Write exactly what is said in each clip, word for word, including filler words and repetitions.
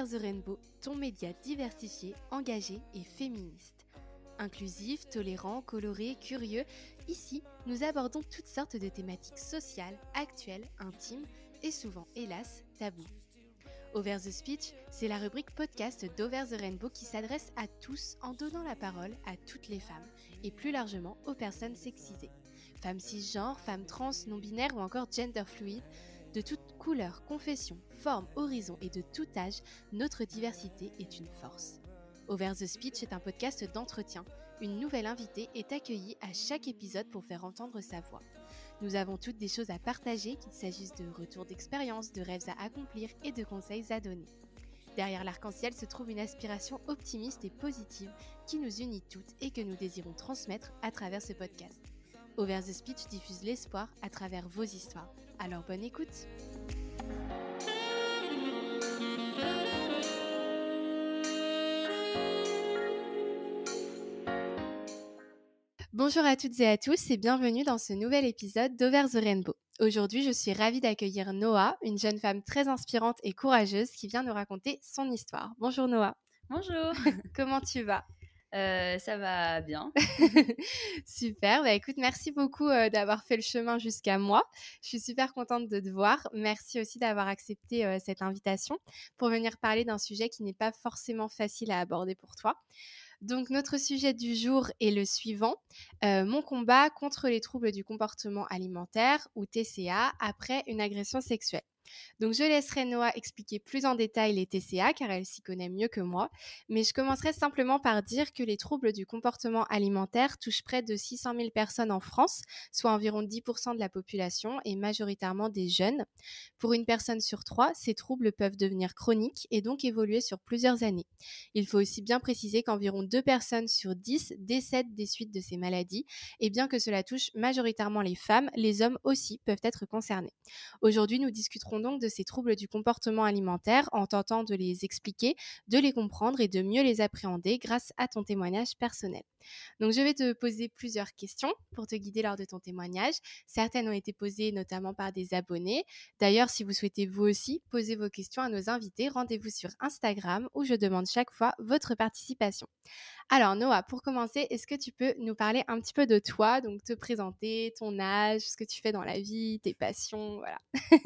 Over the Rainbow, ton média diversifié, engagé et féministe. Inclusif, tolérant, coloré, curieux, ici, nous abordons toutes sortes de thématiques sociales, actuelles, intimes et souvent, hélas, tabous. Over the Speech, c'est la rubrique podcast d'Over the Rainbow qui s'adresse à tous en donnant la parole à toutes les femmes et plus largement aux personnes sexisées. Femmes cisgenres, femmes trans, non-binaires ou encore gender fluide, de toute couleur, confession, forme, horizon et de tout âge, notre diversité est une force. Over the Speech est un podcast d'entretien. Une nouvelle invitée est accueillie à chaque épisode pour faire entendre sa voix. Nous avons toutes des choses à partager, qu'il s'agisse de retours d'expérience, de rêves à accomplir et de conseils à donner. Derrière l'arc-en-ciel se trouve une aspiration optimiste et positive qui nous unit toutes et que nous désirons transmettre à travers ce podcast. Over the Speech diffuse l'espoir à travers vos histoires. Alors bonne écoute! Bonjour à toutes et à tous et bienvenue dans ce nouvel épisode d'Over the Rainbow. Aujourd'hui, je suis ravie d'accueillir Noah, une jeune femme très inspirante et courageuse qui vient nous raconter son histoire. Bonjour Noah. Bonjour. Comment tu vas ? Euh, ça va bien. Super, bah écoute, merci beaucoup euh, d'avoir fait le chemin jusqu'à moi. Je suis super contente de te voir. Merci aussi d'avoir accepté euh, cette invitation pour venir parler d'un sujet qui n'est pas forcément facile à aborder pour toi. Donc notre sujet du jour est le suivant, euh, mon combat contre les troubles du comportement alimentaire ou T C A après une agression sexuelle. Donc je laisserai Noah expliquer plus en détail les T C A car elle s'y connaît mieux que moi, mais je commencerai simplement par dire que les troubles du comportement alimentaire touchent près de six cent mille personnes en France, soit environ dix pour cent de la population et majoritairement des jeunes. Pour une personne sur trois, ces troubles peuvent devenir chroniques et donc évoluer sur plusieurs années. Il faut aussi bien préciser qu'environ deux personnes sur dix décèdent des suites de ces maladies et bien que cela touche majoritairement les femmes, les hommes aussi peuvent être concernés. Aujourd'hui, nous discuterons donc de ces troubles du comportement alimentaire en tentant de les expliquer, de les comprendre et de mieux les appréhender grâce à ton témoignage personnel. Donc, je vais te poser plusieurs questions pour te guider lors de ton témoignage. Certaines ont été posées notamment par des abonnés. D'ailleurs, si vous souhaitez vous aussi poser vos questions à nos invités, rendez-vous sur Instagram où je demande chaque fois votre participation. Alors Noah, pour commencer, est-ce que tu peux nous parler un petit peu de toi, donc te présenter, ton âge, ce que tu fais dans la vie, tes passions, voilà.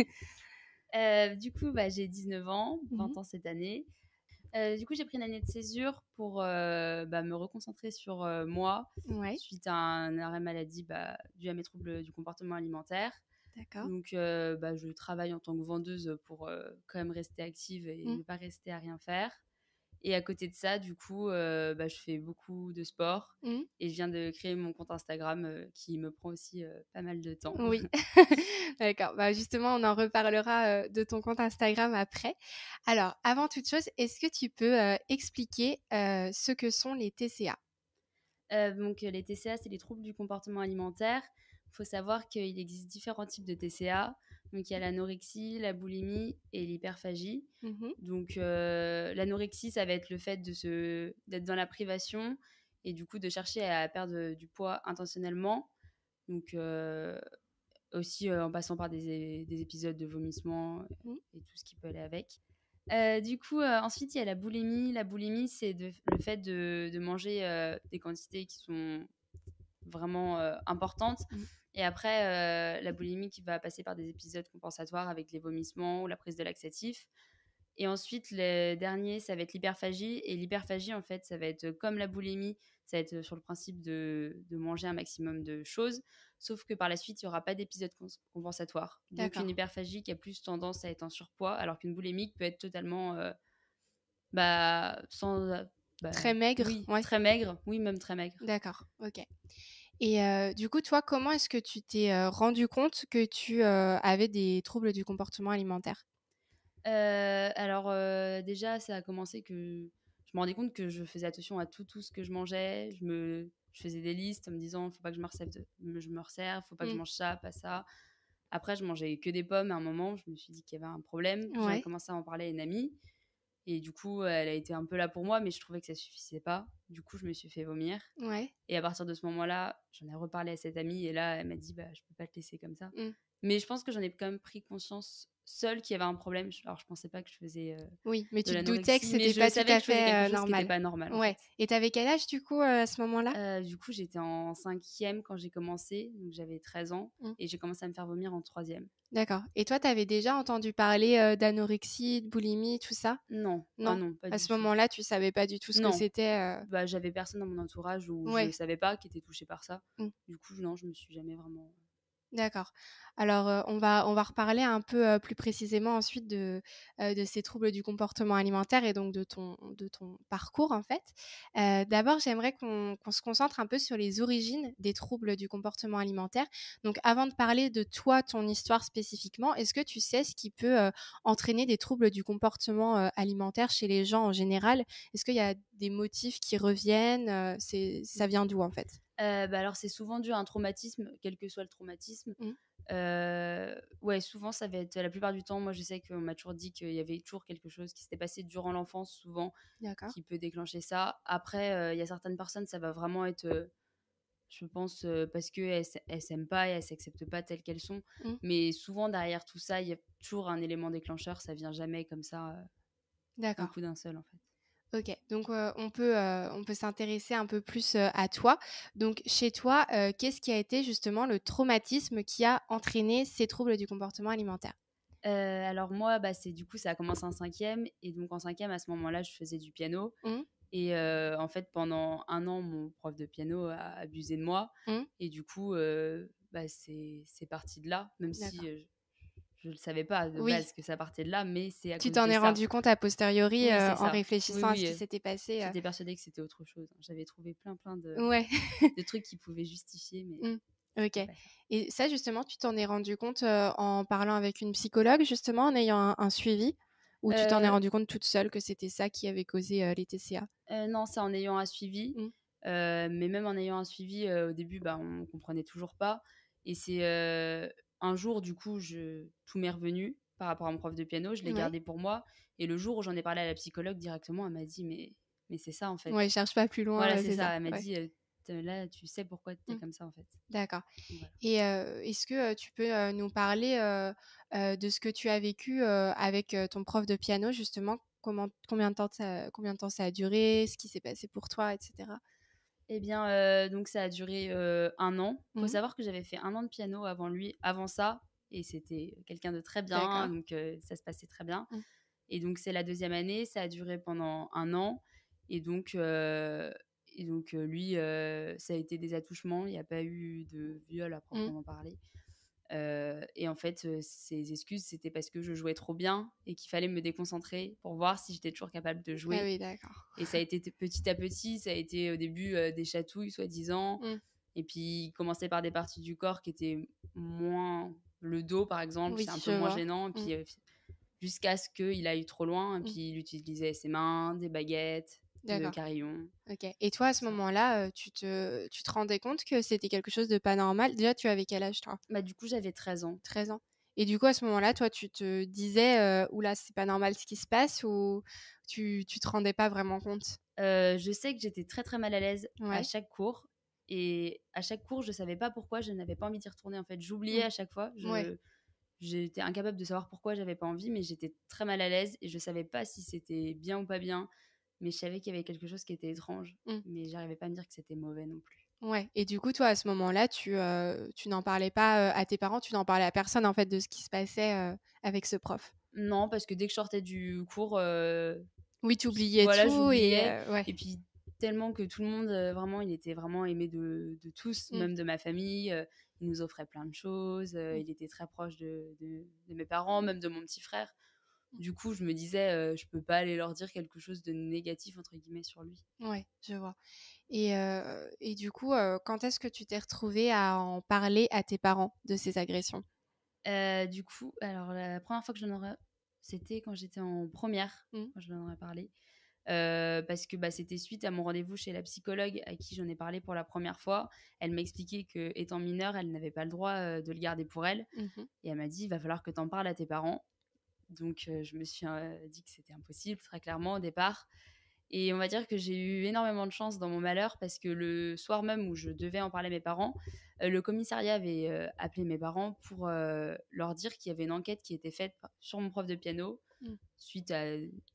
euh, du coup, bah, j'ai dix-neuf ans, vingt Mhm. ans cette année. Euh, du coup, j'ai pris une année de césure pour euh, bah, me reconcentrer sur euh, moi Ouais, suite à un arrêt maladie bah, dû à mes troubles du comportement alimentaire. d'accord. Donc, euh, bah, je travaille en tant que vendeuse pour euh, quand même rester active et Mhm. ne pas rester à rien faire. Et à côté de ça, du coup, euh, bah, je fais beaucoup de sport Mhm. et je viens de créer mon compte Instagram euh, qui me prend aussi euh, pas mal de temps. Oui, d'accord. Bah, justement, on en reparlera euh, de ton compte Instagram après. Alors, avant toute chose, est-ce que tu peux euh, expliquer euh, ce que sont les T C A ? Euh, donc, les T C A, c'est les troubles du comportement alimentaire. Il faut savoir qu'il existe différents types de T C A. Donc, il y a l'anorexie, la boulimie et l'hyperphagie. Mhm. Donc, euh, l'anorexie, ça va être le fait de se, d'être dans la privation et du coup de chercher à perdre du poids intentionnellement. Donc, euh, aussi euh, en passant par des, des épisodes de vomissement Mhm. et tout ce qui peut aller avec. Euh, du coup, euh, ensuite, il y a la boulimie. La boulimie, c'est de, le fait de, de manger euh, des quantités qui sont vraiment euh, importantes. Mhm. Et après, euh, la boulimie qui va passer par des épisodes compensatoires avec les vomissements ou la prise de laxatifs. Et ensuite, le dernier, ça va être l'hyperphagie. Et l'hyperphagie, en fait, ça va être comme la boulimie, ça va être sur le principe de, de manger un maximum de choses. Sauf que par la suite, il n'y aura pas d'épisode compensatoire. Donc, D'accord. une hyperphagie qui a plus tendance à être en surpoids, alors qu'une boulimie peut être totalement euh, bah, sans. Bah, Très maigre, oui, ouais. très maigre. Oui, même très maigre. D'accord, ok. Et euh, du coup, toi, comment est-ce que tu t'es euh, rendu compte que tu euh, avais des troubles du comportement alimentaire ? Euh, alors, euh, déjà, ça a commencé que je me rendais compte que je faisais attention à tout, tout ce que je mangeais. Je, me, je faisais des listes en me disant, faut pas que je me resserve, de- je me resserve, faut pas que je Mm. mange ça, pas ça. Après, je mangeais que des pommes. À un moment, je me suis dit qu'il y avait un problème. J'avais Ouais, commencé à en parler à une amie. Et du coup, elle a été un peu là pour moi, mais je trouvais que ça suffisait pas. Du coup, je me suis fait vomir. ouais. Et à partir de ce moment-là, j'en ai reparlé à cette amie. Et là, elle m'a dit, bah, je peux pas te laisser comme ça. Mm. Mais je pense que j'en ai quand même pris conscience seule qui avait un problème. Je alors je pensais pas que je faisais, heu, Oui, mais de tu te doutais que l'anorexie, mais c'était je pas tout savais à que je faisais quelque fait, heu, chose qui était normal. pas normal, en Ouais fait. et tu avais quel âge du coup, heu, à ce moment-là? Heu, du coup, j'étais en cinquième quand j'ai commencé, donc j'avais treize ans Mmh. et j'ai commencé à me faire vomir en troisième. D'accord et toi, tu avais déjà entendu parler, heu, d'anorexie, de boulimie, tout ça? Non, ah Non? non, pas À du ce tout. moment-là, tu savais pas du tout ce que Non, c'était, heu? bah, j'avais personne dans mon entourage où je Ouais. savais pas qui était touché par ça. Mmh. Du coup, non, je me suis jamais vraiment D'accord. Alors, heu, on va on va reparler un peu, heu, plus précisément ensuite de, heu, de ces troubles du comportement alimentaire et donc de ton de ton parcours, en fait. Heu, d'abord, j'aimerais qu'on qu'on se concentre un peu sur les origines des troubles du comportement alimentaire. Donc avant de parler de toi, ton histoire spécifiquement, est-ce que tu sais ce qui peut, heu, entraîner des troubles du comportement, heu, alimentaire chez les gens en général? Est-ce qu'il y a des motifs qui reviennent? Heu, c'est ça vient d'où, en fait? Heu, bah, alors c'est souvent dû à un traumatisme, quel que soit le traumatisme. Mmh. Heu, ouais, souvent ça va être la plupart du temps, moi je sais qu'on m'a toujours dit qu'il y avait toujours quelque chose qui s'était passé durant l'enfance souvent, D'accord. qui peut déclencher ça. Après, heu, il y a certaines personnes, ça va vraiment être, heu, je pense, heu, parce qu'elles s elles s'aiment pas et elles s'acceptent pas telles qu'elles sont. Mmh. Mais souvent derrière tout ça, il y a toujours un élément déclencheur, ça vient jamais comme ça, heu, d'un D'accord. coup d'un seul en fait. OK, donc heu, on peut, heu, on peut s'intéresser un peu plus, heu, à toi. Donc chez toi, heu, qu'est-ce qui a été justement le traumatisme qui a entraîné ces troubles du comportement alimentaire? Heu, alors moi, bah, c'est du coup ça a commencé en cinquième et donc en cinquième à ce moment-là, je faisais du piano. Mmh, Et heu, en fait, pendant un an, mon prof de piano a abusé de moi mmh, et du coup, heu, bah, c'est c'est parti de là, même si, d'accord. heu, je ne le savais pas de Oui, base que ça partait de là, mais c'est à tu cause t'en de es ça. rendu compte a posteriori, Oui, heu, c'est en ça. Oui, réfléchissant à ce oui, qui heu, s'était passé, heu? j'étais persuadée que c'était autre chose. J'avais trouvé plein, plein de Ouais. de trucs qui pouvaient justifier, mais Mmh. OK c'était pas ça. et ça justement, tu t'en es rendu compte, heu, en parlant avec une psychologue justement, en ayant un un suivi? Ou tu t'en es Heu rendu compte toute seule que c'était ça qui avait causé, heu, les T C A? heu, non, c'est en ayant un suivi, Mmh, heu, mais même en ayant un suivi, heu, au début, bah, on comprenait toujours pas et c'est, heu, un jour, du coup, je tout m'est revenu par rapport à mon prof de piano, je l'ai ouais. gardé pour moi et le jour où j'en ai parlé à la psychologue directement, elle m'a dit: «Mais mais c'est ça, en fait». Ouais, cherche pas plus Voilà, loin, heu, c'est c'est ça, ça, elle m'a ouais. dit: «Heu, te là, tu sais pourquoi tu es Mmh. comme ça, en fait». D'accord Donc voilà. et heu, est-ce que, heu, tu peux, heu, nous parler, heu heu, de ce que tu as vécu, heu, avec, heu, ton prof de piano justement? Comment combien de temps ça combien de temps ça a duré? Ce qui s'est passé pour toi et cetera? Eh bien, heu, donc ça a duré, heu, un an. Faut Mmh. savoir que j'avais fait un an de piano avant lui avant ça et c'était quelqu'un de très bien, D'accord. donc heu, ça se passait très bien. Mmh. Et donc c'est la deuxième année, ça a duré pendant un an et donc heu et donc heu, lui, heu, ça a été des attouchements, il y a pas eu de viol à Mmh. proprement parler. Heu et en fait, heu, ses excuses, c'était parce que je jouais trop bien et qu'il fallait me déconcentrer pour voir si j'étais toujours capable de Ah jouer oui, d'accord. et ça a été t petit à petit, ça a été au début, heu, des chatouilles soi-disant Mmh. et puis il commençait par des parties du corps qui étaient moins le dos par exemple, Oui, c'est un peu je moins vois. gênant et Mmh. puis, heu jusqu'à ce qu'il aille trop loin et Mmh. puis il utilisait ses mains, des baguettes, le D'accord. carillon, OK et toi, à tout ce ça. moment-là, heu, tu te tu te rendais compte que c'était quelque chose de pas normal? Déjà, tu avais quel âge toi? Bah, du coup, j'avais treize ans. treize ans et du coup, à ce moment-là, toi, tu te disais, heu: «Ouh là, c'est pas normal ce qui se passe» ou tu tu te rendais pas vraiment compte? Heu, je sais que j'étais très, très mal à l'aise à Ouais. chaque cours et à chaque cours, je savais pas pourquoi je n'avais pas envie d'y retourner, en fait. J'oubliais Mmh. à chaque fois, Ouais. je j'étais incapable de savoir pourquoi j'avais pas envie, mais j'étais très mal à l'aise et je savais pas si c'était bien ou pas bien, mais je savais qu'il y avait quelque chose qui était étrange, Mmh. mais j'arrivais pas à me dire que c'était mauvais non plus. Ouais et du coup, toi, à ce moment-là, tu, heu, tu n'en parlais pas, heu, à tes parents? Tu n'en parlais à personne, en fait, de ce qui se passait, heu, avec ce prof? Non, parce que dès que je sortais du cours, heu Oui, tu j oubliais voilà, tout et j'oubliais heu, ouais. et puis tellement que tout le monde, heu, vraiment, il était vraiment aimé de de tous, Mmh. même de ma famille, heu, il nous offrait plein de choses, heu, Mmh. il était très proche de de de mes parents, même de mon petit frère. Mmh. Du coup, je me disais, heu: «Je peux pas aller leur dire quelque chose de «négatif» entre guillemets sur lui». Ouais, je vois et heu et du coup, heu, quand est-ce que tu t'es retrouvée à en parler à tes parents de ces agressions? Heu, du coup, alors la première fois que j'en aurais c'était quand j'étais en première, Mmh. quand je leur en ai parlé. Heu, parce que, bah, c'était suite à mon rendez-vous chez la psychologue à qui j'en ai parlé pour la première fois. Elle m'a expliqué qu'étant mineure, elle n'avait pas le droit, heu, de le garder pour elle Mmh mh. et elle m'a dit: «Il va falloir que tu en parles à tes parents». Donc heu, je me suis, heu, dit que c'était impossible très clairement au départ Et on va dire que j'ai eu énormément de chance dans mon malheur parce que le soir même où je devais en parler à mes parents, euh, le commissariat avait euh, appelé mes parents pour euh, leur dire qu'il y avait une enquête qui était faite sur mon prof de piano Mmh. suite à,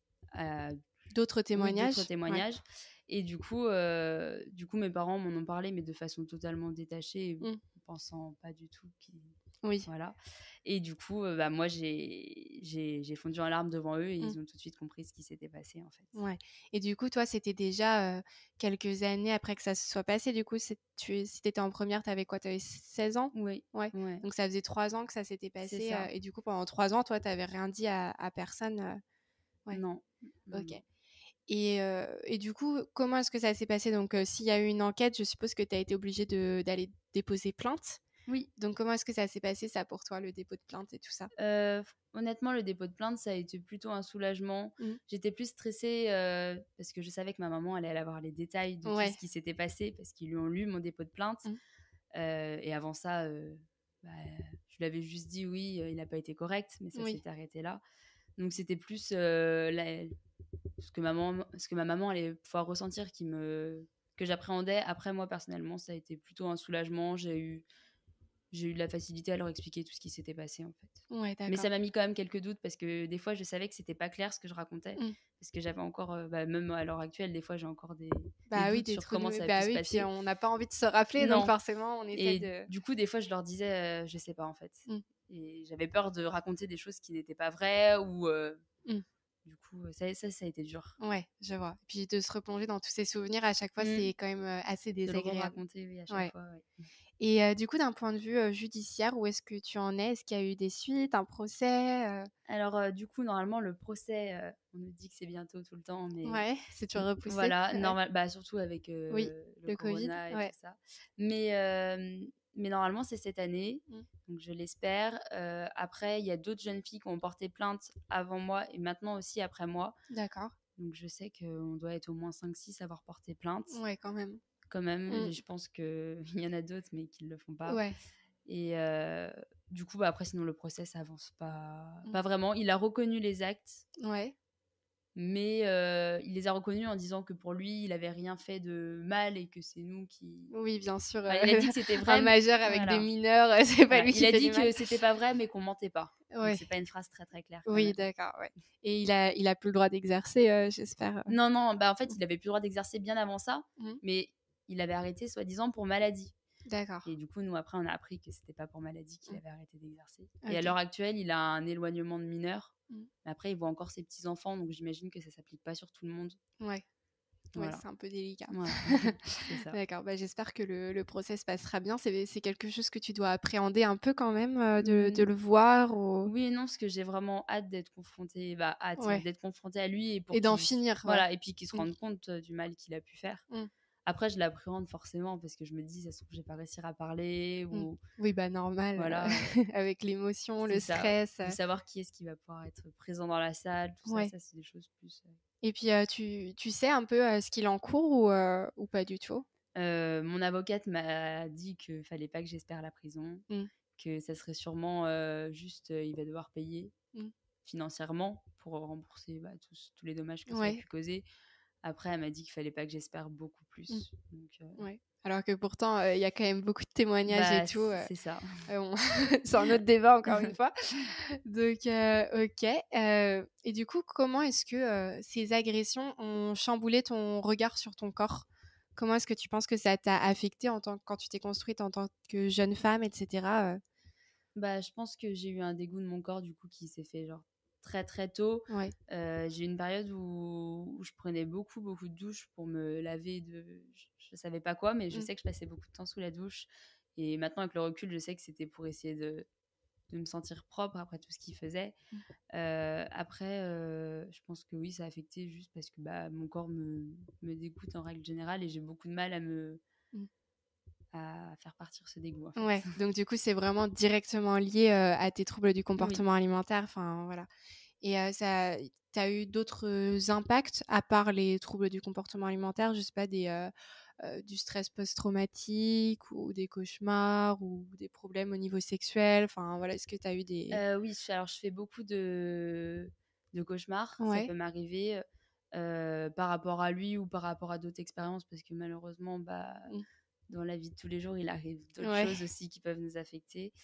à D'autres oui, d'autres témoignages? Ouais. témoignages. Et du coup, euh, du coup, mes parents m'en ont parlé, mais de façon totalement détachée, Mmh. pensant pas du tout qu'ils... Oui. Voilà. Et du coup, euh, bah, moi, j'ai, j'ai, j'ai fondu en larmes devant eux et Mmh. ils ont tout de suite compris ce qui s'était passé, en fait. Ouais. Et du coup, toi, c'était déjà euh, quelques années après que ça se soit passé. Du coup, c'est, tu, si tu étais en première, tu avais quoi? Tu avais seize ans? Oui, Ouais. ouais, Donc, ça faisait trois ans que ça s'était c'est passé. euh, ça. et du coup, pendant trois ans, toi, tu n'avais rien dit à, à personne. euh, Ouais. Non, non, Ok. non. Et, euh, et du coup, comment est-ce que ça s'est passé? Donc, euh, s'il y a eu une enquête, je suppose que tu as été obligée de, d'aller déposer plainte. Oui, Donc, comment est-ce que ça s'est passé, ça, pour toi, le dépôt de plainte et tout ça? euh, honnêtement, le dépôt de plainte, ça a été plutôt un soulagement. Mmh. J'étais plus stressée euh, parce que je savais que ma maman allait avoir les détails de tout Ouais. ce qui s'était passé parce qu'ils lui ont lu mon dépôt de plainte. Mmh. Euh, et avant ça, euh, bah, je lui avais juste dit oui, euh, il n'a pas été correct, mais ça Oui. s'était arrêté là. Donc c'était plus euh, la- ce, que maman, ce que ma maman allait pouvoir ressentir qui me, que j'appréhendais. Après, moi, personnellement, ça a été plutôt un soulagement. J'ai eu, j'ai eu de la facilité à leur expliquer tout ce qui s'était passé, en fait. Ouais, Mais d'accord. ça m'a mis quand même quelques doutes parce que des fois, je savais que c'était pas clair ce que je racontais. Mmh. Parce que j'avais encore, euh, bah, même à l'heure actuelle, des fois, j'ai encore des, des Bah oui, doutes des sur trous de comment mé ça a pu bah se oui, puis passer. on n'a pas envie de se rappeler, donc Non. forcément, on essaye Et de du coup, des fois, je leur disais, euh, je sais pas, en fait. Mmh. Et j'avais peur de raconter des choses qui n'étaient pas vraies ou. euh, Mmh. Du coup, ça, ça, ça a été dur. Ouais, je vois. Puis de se replonger dans tous ces souvenirs à chaque fois, Mmh. c'est quand même, heu, assez De le désagréable. re-raconter, oui, à chaque Ouais. fois, ouais. Et heu, du coup, d'un point de vue, heu, judiciaire, où est-ce que tu en es? Est-ce qu'il y a eu des suites, un procès, heu? Alors, euh, du coup, normalement, le procès, euh, on nous dit que c'est bientôt tout le temps, mais Ouais, c'est toujours repoussé? voilà, Ouais. normal, bah, surtout avec Oui, euh, le le Covid? corona et tout Ouais. ça. Mais, euh, mais normalement, c'est cette année, Mmh. donc je l'espère. Euh, après, il y a d'autres jeunes filles qui ont porté plainte avant moi et maintenant aussi après moi. D'accord. Donc, je sais qu'on doit être au moins cinq six à avoir porté plainte, Ouais, quand même. quand même. Mmh. Et je pense qu'il y en a d'autres, mais qui ne le font pas. Ouais. Et euh, du coup, bah, après, sinon, le procès, ça avance pas, Mmh. pas vraiment. Il a reconnu les actes, Ouais. mais euh, il les a reconnus en disant que pour lui, il avait rien fait de mal et que c'est nous qui... Oui, bien sûr, Enfin, heu, il a dit que c'était un vrai. majeur avec des Voilà. mineurs, heu, c'est pas Voilà. lui Il qui a fait dit du mal. que c'était pas vrai, mais qu'on mentait pas. Donc, Ouais. c'est pas une phrase très, très claire quand Oui, même. d'accord, ouais. Et il a il a plus le droit d'exercer, heu, j'espère? Non, non, bah en fait, il avait plus le droit d'exercer bien avant ça, Mmh. mais il avait arrêté, soi-disant, pour maladie. D'accord. Et du coup, nous, après, on a appris que c'était pas pour maladie qu'il Mmh. avait arrêté d'exercer. Et à OK. l'heure actuelle, il a un éloignement de mineur. Mmh. Mais après, il voit encore ses petits-enfants, donc j'imagine que ça s'applique pas sur tout le monde. Ouais. Ouais, Voilà. c'est un peu délicat. Ouais, c'est ça. D'accord, bah, j'espère que le le procès se passera bien. C'est c'est quelque chose que tu dois appréhender un peu quand même, heu, de de Mmh, le voir ou oui et non, parce que j'ai vraiment hâte d'être confrontée, bah, hâte, ouais d'être confrontée à lui et pour et d'en qu'il s finir, ouais. voilà et puis qu'il se Mmh. rende compte, heu, du mal qu'il a pu faire. Mmh. Après, je l'appréhende forcément parce que je me dis: «Ça se trouve, je vais pas réussir à parler» Mmh. ou Oui, bah, normal, voilà, heu, avec l'émotion, le c'est ça. stress, De heu, savoir qui est-ce qui va pouvoir être présent dans la salle, tout ça, ouais ça, c'est des choses plus, heu et puis, heu, tu tu sais un peu, heu, ce qu'il encourt ou heu, ou pas du tout? Heu, mon avocate m'a dit qu'il fallait pas que j'espère la prison, Mmh. que ça serait sûrement, heu, juste, heu, il va devoir payer Mmh. financièrement pour rembourser, bah, tous tous les dommages que ça a Ouais. pu causer. Après, elle m'a dit qu'il fallait pas que j'espère beaucoup Mmh. plus, donc heu, Ouais. Alors que pourtant, heu, il y a quand même beaucoup de témoignages et bah, tout, heu, c'est ça. heu, on c'est un autre débat encore une fois. Donc heu, OK, heu et du coup, comment est-ce que, heu, ces agressions ont chamboulé ton regard sur ton corps? Comment est-ce que tu penses que ça t'a affectée en tant quand tu t'es construite en tant que jeune femme et cetera, heu? Bah, je pense que j'ai eu un dégoût de mon corps, du coup, qui s'est fait, genre, très, très tôt. Ouais. Heu, j'ai eu une période où où je prenais beaucoup, beaucoup de douches pour me laver de je je savais pas quoi, mais je Mmh. sais que je passais beaucoup de temps sous la douche et maintenant, avec le recul, je sais que c'était pour essayer de de me sentir propre après tout ce qu'il faisait. Mmh. Heu, après, heu, je pense que oui, ça a affecté juste parce que, bah, mon corps me me dégoûte en règle générale et j'ai beaucoup de mal à me Mmh. à faire partir ce dégoût, en fait. Ouais, donc du coup, c'est vraiment directement lié, heu, à tes troubles du Oui. comportement alimentaire, enfin, voilà et heu, ça tu as eu d'autres impacts à part les troubles du comportement alimentaire? Je sais pas, des, heu heu, du stress post-traumatique ou des cauchemars ou des problèmes au niveau sexuel? Enfin, voilà, est-ce que tu as eu des Heu, oui, je alors je fais beaucoup de de cauchemars, ça ouais, peut m'arriver, euh, par rapport à lui ou par rapport à d'autres expériences, parce que malheureusement, bah, Mmh. dans la vie de tous les jours, il arrive d'autres Ouais. choses aussi qui peuvent nous affecter.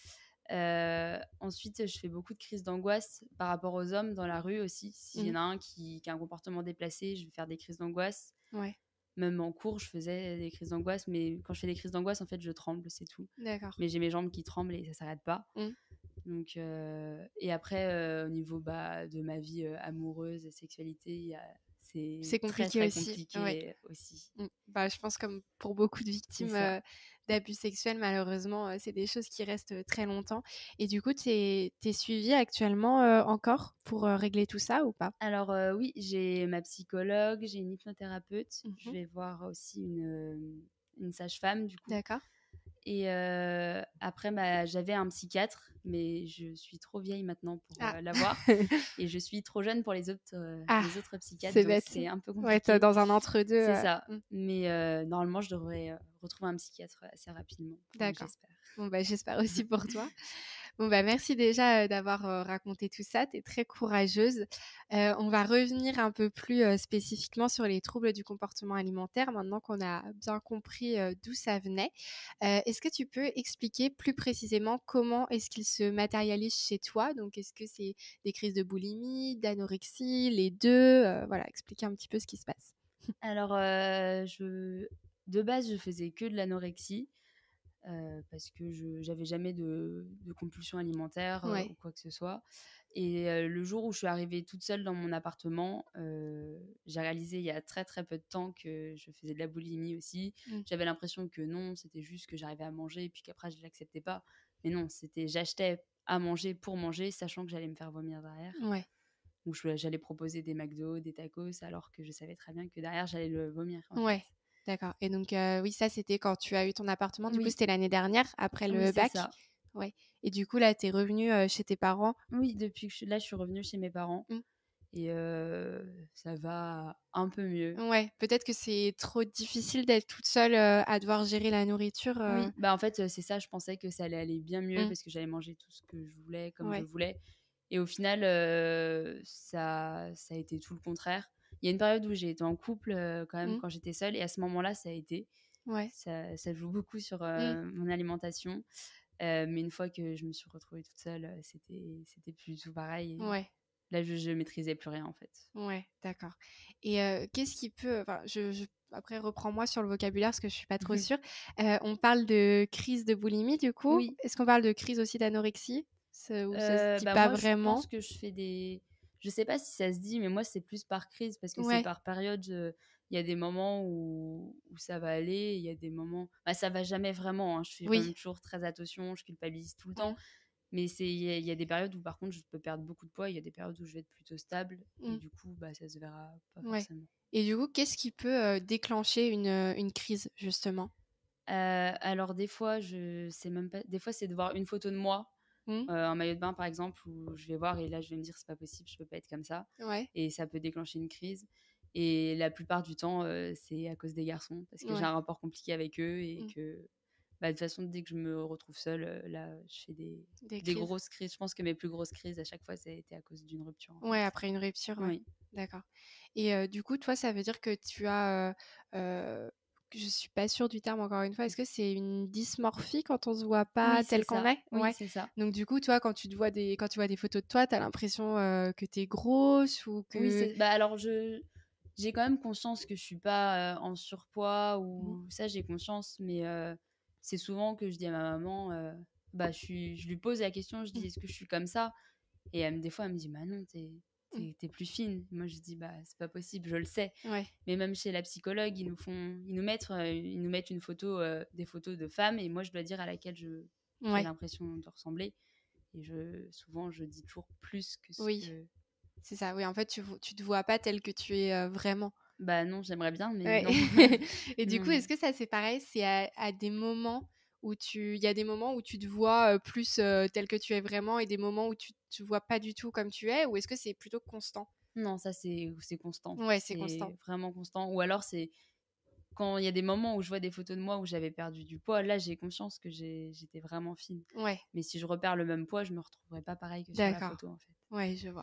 Euh, ensuite, je fais beaucoup de crises d'angoisse par rapport aux hommes dans la rue aussi. S'il y Mmh. en a un qui, qui a un comportement déplacé, je vais faire des crises d'angoisse. Ouais. Même en cours, je faisais des crises d'angoisse, mais quand je fais des crises d'angoisse, en fait, je tremble, c'est tout. D'accord. Mais j'ai mes jambes qui tremblent et ça s'arrête pas. Mmh. Donc, euh, et après, euh, au niveau bah, de ma vie euh, amoureuse et sexualité, il y a- c'est C'est très, compliqué très aussi. Ouais. compliqué aussi. Mmh. Bah, je pense comme pour beaucoup de C'est victimes, ça. heu, d'abus sexuels, malheureusement, heu, c'est des choses qui restent, heu, très longtemps. Et du coup, tu es tu es suivie actuellement, heu, encore pour, heu, régler tout ça ou pas? Alors, euh, oui, j'ai ma psychologue, j'ai une hypnothérapeute. Je Mmh. vais voir aussi une, euh, une sage-femme, du coup. D'accord. Et euh, après, bah, j'avais un psychiatre, mais je suis trop vieille maintenant pour Ah. euh, l'avoir. Et je suis trop jeune pour les autres, euh, Ah, les autres psychiatres, c'est donc bête. c'est un peu Ouais, tu es compliqué. dans un entre-deux, C'est heu, ça. mmh, Mais euh, normalement, je devrais euh, retrouver un psychiatre assez rapidement. Enfin, d'accord. j'espère. Bon, bah, j'espère aussi pour toi. Bon, bah, merci déjà, heu, d'avoir, heu, raconté tout ça. Tu es très courageuse. Heu, on va revenir un peu plus, heu, spécifiquement sur les troubles du comportement alimentaire maintenant qu'on a bien compris, heu, d'où ça venait. Heu, est-ce que tu peux expliquer plus précisément comment est-ce qu'ils se matérialisent chez toi? Donc est-ce que c'est des crises de boulimie, d'anorexie, les deux? Heu, voilà, expliquer un petit peu ce qui se passe. Alors, euh, je... de base, je faisais que de l'anorexie. Euh, parce que je j'avais jamais de, de compulsion alimentaire euh, ou Ouais. quoi que ce soit. Et euh, le jour où je suis arrivée toute seule dans mon appartement, euh, j'ai réalisé il y a très très peu de temps que je faisais de la boulimie aussi. Mmh. J'avais l'impression que non, c'était juste que j'arrivais à manger et puis qu'après je l'acceptais pas. Mais non, c'était j'achetais à manger pour manger, sachant que j'allais me faire vomir derrière. Ouais. Ou je- j'allais proposer des McDo, des tacos, alors que je savais très bien que derrière j'allais le vomir en fait. Ouais. D'accord. Et donc, heu, oui, ça, c'était quand tu as eu ton appartement. Du coup, Oui, c'était l'année dernière, après oui, le c'est bac? ça. Ouais. Et du coup, là, tu es revenue, heu, chez tes parents? Oui, depuis que je suis là, je suis revenue chez mes parents. Mmh. Et euh, ça va un peu mieux. Ouais, peut-être que c'est trop difficile d'être toute seule, heu, à devoir gérer la nourriture, heu? Oui, bah en fait, euh, c'est ça, je pensais que ça allait aller bien mieux Mmh. parce que j'allais manger tout ce que je voulais, comme je Ouais. voulais. Et au final, euh, ça, ça a été tout le contraire. Il y a une période où j'ai été en couple euh, quand même Mmh. quand j'étais seule et à ce moment-là, ça a été. Ouais. Ça, ça joue beaucoup sur Mmh. euh, mon alimentation. Euh, mais une fois que je me suis retrouvée toute seule, euh, c'était, c'était plus du tout pareil. Et Ouais. là, je, je maîtrisais plus rien en fait. Ouais, d'accord. Et heu, qu'est-ce qui peut enfin, je je après reprends-moi sur le vocabulaire parce que je suis pas trop sûre. Heu, on parle de crise de boulimie du coup. Oui, Est-ce qu'on parle de crise aussi d'anorexie? Ce ou ça se Heu, dit bah, pas moi, je vraiment? pense que je fais des je sais pas si ça se dit, mais moi, c'est plus par crise parce que c'est Ouais. par période, heu, il y a des moments où où ça va aller, il y a des moments bah, ça va jamais vraiment, hein. Je fais quand Oui. même toujours très attention, je culpabilise tout le temps, Mmh. mais c'est il y a il y a des périodes où, par contre, je peux perdre beaucoup de poids, il y a des périodes où je vais être plutôt stable et Mmh. du coup, bah, ça se verra pas Ouais. forcément. Et du coup, qu'est-ce qui peut, heu, déclencher une, heu, une crise justement? Heu, alors des fois, je sais même pas des fois, c'est de voir une photo de moi Mmh. heu, en maillot de bain, par exemple, où je vais voir et là, je vais me dire: «C'est pas possible, je peux pas être comme ça» Ouais. et ça peut déclencher une crise et la plupart du temps, heu, c'est à cause des garçons parce que j'ai Ouais. un rapport compliqué avec eux et Mmh. que, bah, de toute façon, dès que je me retrouve seule, heu, là, je fais des Des des crises? grosses crises. Je pense que mes plus grosses crises, à chaque fois, ça a été à cause d'une rupture, en fait. Ouais, après une rupture, ouais. Oui. D'accord. Et heu, du coup, toi, ça veut dire que tu as, heu heu, je suis pas sûre du terme encore une fois, est-ce que c'est une dysmorphie quand on se voit pas Oui, c'est tel qu'on ça. est? Oui, Ouais. c'est ça. Donc du coup, toi, quand tu te vois des quand tu vois des photos de toi, tu as l'impression, heu, que tu es grosse ou Oui, que c'est bah, alors je j'ai quand même conscience que je suis pas, heu, en surpoids mmh, ou ça, j'ai conscience, mais heu, c'est souvent que je dis à ma maman, heu, bah, je suis je lui pose la question, je dis: mmh, «Est-ce que je suis comme ça?» et elle me des fois, elle me dit: «Bah non, t'es mmh, t'es tu plus fine». Moi, je dis: «Bah, c'est pas possible, je le sais». ouais, Mais même chez la psychologue, ils nous font ils nous mettent, heu, ils nous mettent une photo, heu, des photos de femmes et moi, je dois dire à laquelle je j'ai ouais, l'impression de ressembler et je souvent, je dis toujours plus que ce oui, que c'est ça. Oui, en fait, tu vo tu te vois pas tel que tu es, heu, vraiment. bah non, j'aimerais bien, mais Ouais. non. Et du Non, coup, est-ce non. que ça, c'est pareil? C'est à à des moments où tu il y a des moments où tu te vois, heu, plus, heu, tel que tu es vraiment et des moments où tu te vois pas du tout comme tu es? Ou est-ce que c'est plutôt constant? Non, ça c'est c'est constant. Ouais, c'est constant. C'est vraiment constant. Ou alors c'est quand il y a des moments où je vois des photos de moi où j'avais perdu du poids, là j'ai conscience que j'ai j'étais vraiment fine. Ouais, Mais si je repère le même poids, je me retrouverai pas pareil que sur la d'accord. photo en fait. Ouais, je vois.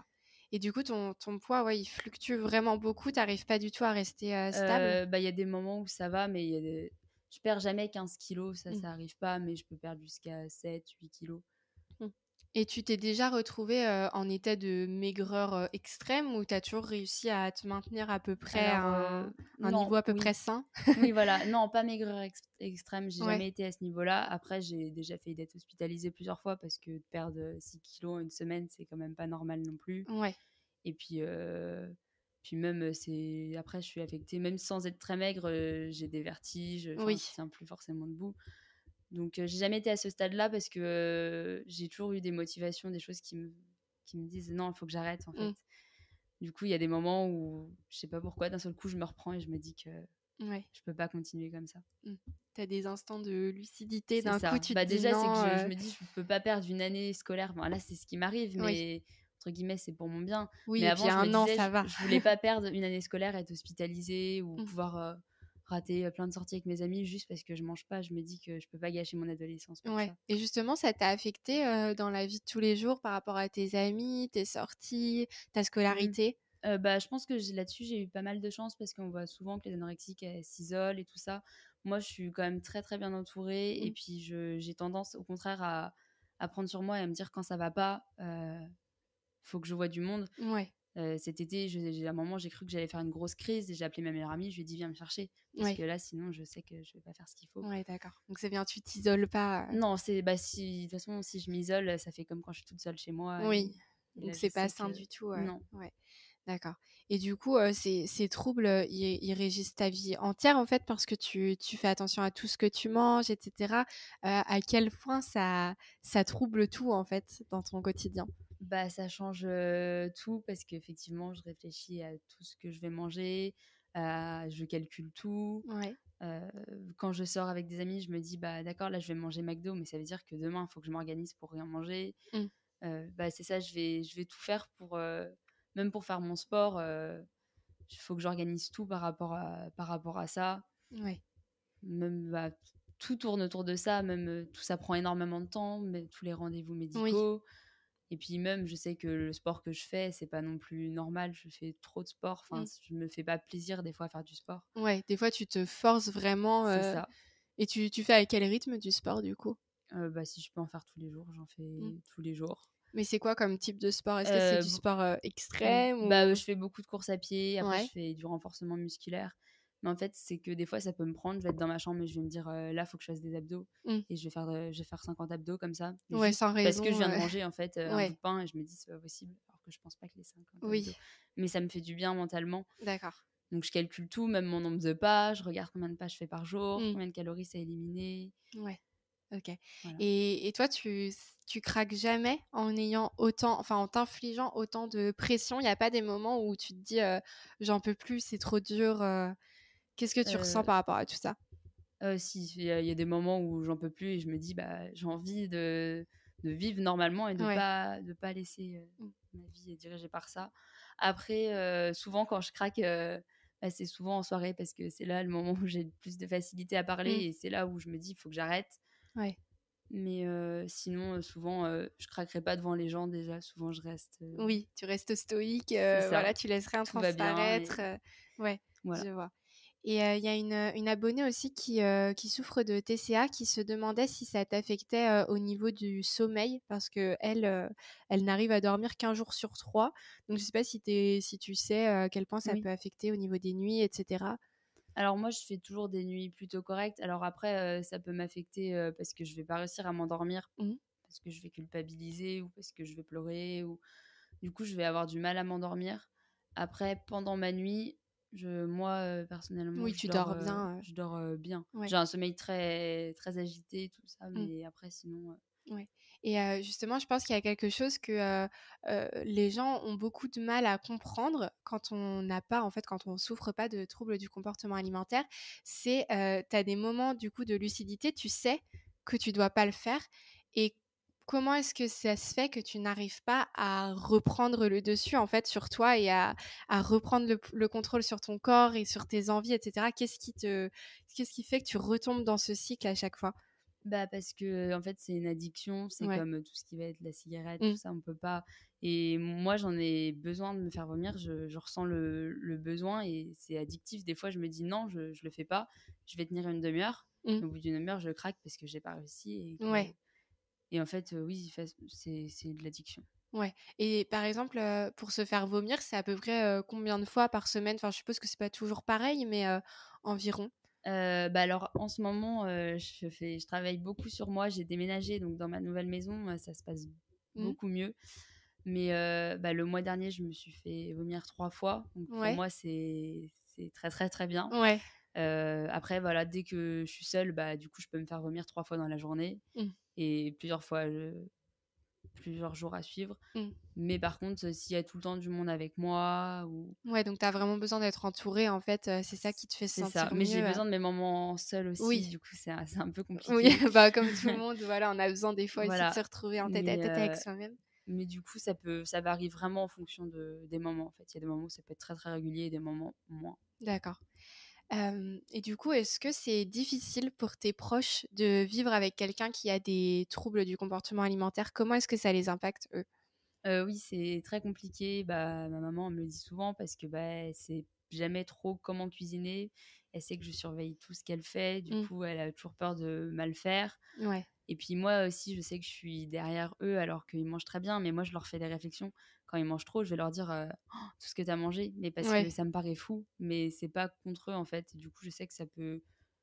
Et du coup, ton ton poids, ouais, il fluctue vraiment beaucoup, tu arrives pas du tout à rester, heu, stable? Heu, bah, il y a des moments où ça va, mais il y a des je perds jamais quinze kilos, ça, Mmh. ça arrive pas, mais je peux perdre jusqu'à sept huit kilos. Mmh. Et tu t'es déjà retrouvée, heu, en état de maigreur, heu, extrême ou tu as toujours réussi à te maintenir à peu près à Alors, heu, un un non, niveau à peu oui. près sain? Oui, voilà, non, pas maigreur ex extrême, j'ai Ouais. jamais été à ce niveau-là. Après, j'ai déjà failli d'être hospitalisée plusieurs fois parce que de perdre, heu, six kilos en une semaine, c'est quand même pas normal non plus. Ouais. Et puis, heu, puis même, heu, c'est après je suis affectée même sans être très maigre, heu, j'ai des vertiges, enfin, je Oui. tiens plus forcément debout. Donc, heu, j'ai jamais été à ce stade-là parce que, heu, j'ai toujours eu des motivations, des choses qui me qui me disent: «Non, il faut que j'arrête», en fait. Mmh. Du coup, il y a des moments où je sais pas pourquoi, d'un seul coup, je me reprends et je me dis que Ouais. je peux pas continuer comme ça. Mmh. Tu as des instants de lucidité, C'est d'un coup, ça. tu te Bah, dis: déjà, c'est que «Non», je je heu me dis: «Je peux pas perdre une année scolaire». Bon, là, c'est ce qui m'arrive, oui. mais entre guillemets, c'est pour mon bien. Oui Mais et puis avant, je me un an, disais: ça «Je va. je voulais pas perdre une année scolaire, être hospitalisée ou Mmh. pouvoir, heu, rater, heu, plein de sorties avec mes amis juste parce que je mange pas». Je me dis que je peux pas gâcher mon adolescence pour Ouais ça. et justement, ça t'a affecté, heu, dans la vie de tous les jours par rapport à tes amis, tes sorties, ta Mmh. scolarité? Heu, bah, je pense que j'ai là-dessus, j'ai eu pas mal de chance parce qu'on voit souvent que les anorexiques, elles s'isolent et tout ça. Moi, je suis quand même très, très bien entourée et Mmh. puis je j'ai tendance au contraire à à prendre sur moi et à me dire quand ça va pas, heu, faut que je voie du monde. Ouais. Heu, cet été, je j'ai à un moment, j'ai cru que j'allais faire une grosse crise et j'ai appelé ma meilleure amie, je lui ai dit: «Viens me chercher» parce Ouais. que là, sinon, je sais que je vais pas faire ce qu'il faut. Ouais, d'accord. Donc c'est bien, tu t'isoles pas, heu Non, c'est bah, si de toute façon, si je m'isole, ça fait comme quand je suis toute seule chez moi et oui, et là, donc je c'est pas sais sain que du tout, heu, non. ouais, d'accord et du coup, heu, ces ces troubles, heu, ils ils régissent ta vie entière, en fait, parce que tu tu fais attention à tout ce que tu manges et cetera? Heu, à quel point ça ça trouble tout, en fait, dans ton quotidien? Bah, ça change, heu, tout parce qu'effectivement, je réfléchis à tout ce que je vais manger, à je calcule tout. Ouais. Heu, Quand je sors avec des amis, je me dis: «Bah, d'accord, là, je vais manger McDo, mais ça veut dire que demain, il faut que je m'organise pour rien manger». Mmh. Heu, bah, c'est ça, je vais je vais tout faire pour, heu, même pour faire mon sport, heu, il faut que j'organise tout par rapport à par rapport à ça. Ouais. Même, bah, tout tourne autour de ça, même, heu, tout ça prend énormément de temps, mais tous les rendez-vous Oui. médicaux et puis même, je sais que le sport que je fais, c'est pas non plus normal. Je fais trop de sport, enfin, Mmh. je me fais pas plaisir des fois à faire du sport. Ouais, des fois, tu te forces vraiment, C'est heu ça. et tu tu fais à quel rythme du sport, du coup? Heu, bah, si je peux en faire tous les jours, j'en Mmh. fais tous les jours. Mais c'est quoi comme type de sport? Est-ce que c'est Heu, du b sport, heu, mmh, extrême bah, heu, ou je fais beaucoup de courses à pied, après je ouais, fais du renforcement musculaire. Mais en fait, c'est que des fois, ça peut me prendre, je vais être dans ma chambre et je vais me dire: «Heu, là, faut que je fasse des abdos» mmh, et je vais faire, heu, je vais faire cinquante abdos comme ça, mais ouais, juste sans parce que je raison, viens de heu, manger, en fait, heu, un bout ouais, de pain et je me dis: «C'est pas possible», alors que je pense pas que les cinquante abdos oui, mais ça me fait du bien mentalement. d'accord. Donc je calcule tout, même mon nombre de pas, je regarde combien de pas je fais par jour, Mmh, combien de calories c'est éliminé, ouais, OK voilà. et et toi, tu s tu craques jamais en ayant autant enfin, en t'infligeant autant de pression? Il y a pas des moments où tu te dis, heu: «J'en peux plus, c'est trop dur», heu? Qu'est-ce que tu ressens Heu par rapport à tout ça? heu, si, il y a il y a des moments où j'en peux plus et je me dis: «Bah, j'ai envie de de vivre normalement et de Ouais. pas de pas laisser, heu, Mmh. ma vie être dirigée par ça». Après, heu, souvent quand je craque, heu, bah, c'est souvent en soirée parce que c'est là le moment où j'ai le plus de facilité à parler Mmh. et c'est là où je me dis: «Il faut que j'arrête». Ouais. Mais heu, sinon, heu, souvent, heu, je craquerai pas devant les gens déjà, souvent je reste, heu Oui, tu restes stoïque, c'est heu, ça, voilà, tu laisses rien tout va bien transparaître, et heu, ouais, voilà. je vois. Et heu, il y a une, heu, une abonnée aussi qui, heu, qui souffre de T C A, qui se demandait si ça t'affectait, heu, au niveau du sommeil parce qu'elle, heu, elle n'arrive à dormir qu'un jour sur trois. Donc je sais pas si tu si tu sais, heu, à quel point ça Oui. peut affecter au niveau des nuits et cetera? Alors moi, je fais toujours des nuits plutôt correctes. Alors après, heu, ça peut m'affecter, heu, parce que je vais pas réussir à m'endormir, Mmh. parce que je vais culpabiliser ou parce que je vais pleurer ou du coup, je vais avoir du mal à m'endormir. Après, pendant ma nuit, je moi, heu, personnellement, Oui, je tu dors, dors heu, bien, heu, je dors, heu, bien. ouais. J'ai un sommeil très très agité, tout ça, Mmh. mais après sinon, heu Ouais et heu, justement, je pense qu'il y a quelque chose que, heu heu, les gens ont beaucoup de mal à comprendre quand on n'a pas en fait, quand on souffre pas de troubles du comportement alimentaire. C'est, heu, tu as des moments, du coup, de lucidité, tu sais que tu dois pas le faire et comment est-ce que ça se fait que tu n'arrives pas à reprendre le dessus, en fait, sur toi et à à reprendre le p le contrôle sur ton corps et sur tes envies et cetera? Qu'est-ce qui te qu'est-ce qui fait que tu retombes dans ce cycle à chaque fois? Bah, parce que en fait, c'est une addiction, c'est Ouais. comme, tout ce qui va être la cigarette, tout Mmh. ça, on peut pas et moi, j'en ai besoin de me faire vomir, je je ressens le le besoin et c'est addictif. Des fois, je me dis: «Non, je je le fais pas, je vais tenir une demi heure». Mmh. Au bout d'une demi heure, je craque parce que j'ai pas réussi et que Ouais. et en fait, heu, oui, fas c'est c'est de l'addiction. Ouais et par exemple, heu, pour se faire vomir, c'est à peu près, heu, combien de fois par semaine? Enfin, je suppose que c'est pas toujours pareil, mais heu, environ? Heu, bah, alors en ce moment, heu, je fais je travaille beaucoup sur moi. J'ai déménagé donc dans ma nouvelle maison, heu, ça se passe Mmh. beaucoup mieux. Mais heu, bah, le mois dernier, je me suis fait vomir trois fois. Donc pour Ouais. moi, c'est c'est très, très, très bien. Ouais. Heu, après voilà, dès que je suis seule, bah, du coup, je peux me faire vomir trois fois dans la journée Mmh. et plusieurs fois, heu, plusieurs jours à suivre. Mmh. Mais par contre, s'il y a tout le temps du monde avec moi ou Ouais, donc tu as vraiment besoin d'être entourée, en fait, heu, c'est ça qui te fait se c'est ça. sentir Mais j'ai mieux, heu? besoin de mes moments seuls aussi, Oui. du coup, c'est un c'est un peu Oui, compliqué. bah, comme tout le monde, voilà, on a besoin des fois aussi de se Voilà, retrouver en mais tête-à-tête avec heu, soi-même. mais du coup, ça peut ça varie vraiment en fonction de des moments, en fait. Il y a des moments où ça peut être très, très régulier et des moments moins. D'accord. Hem et du coup, est-ce que c'est difficile pour tes proches de vivre avec quelqu'un qui a des troubles du comportement alimentaire? Comment est-ce que ça les impacte, eux? Heu, oui, c'est très compliqué. Bah, ma maman, elle me le dit souvent parce que, bah, elle sait jamais trop comment cuisiner. Elle sait que je surveille tout ce qu'elle fait. Du Mmh. coup, elle a toujours peur de mal faire. Ouais. Et puis moi aussi, je sais que je suis derrière eux alors qu'ils mangent très bien, mais moi, je leur fais des réflexions. Quand ils mangent trop, je vais leur dire, heu: «Oh, tout ce que tu as mangé», mais parce que Ouais. ça me paraît fou, mais c'est pas contre eux, en fait. Et du coup, je sais que ça peut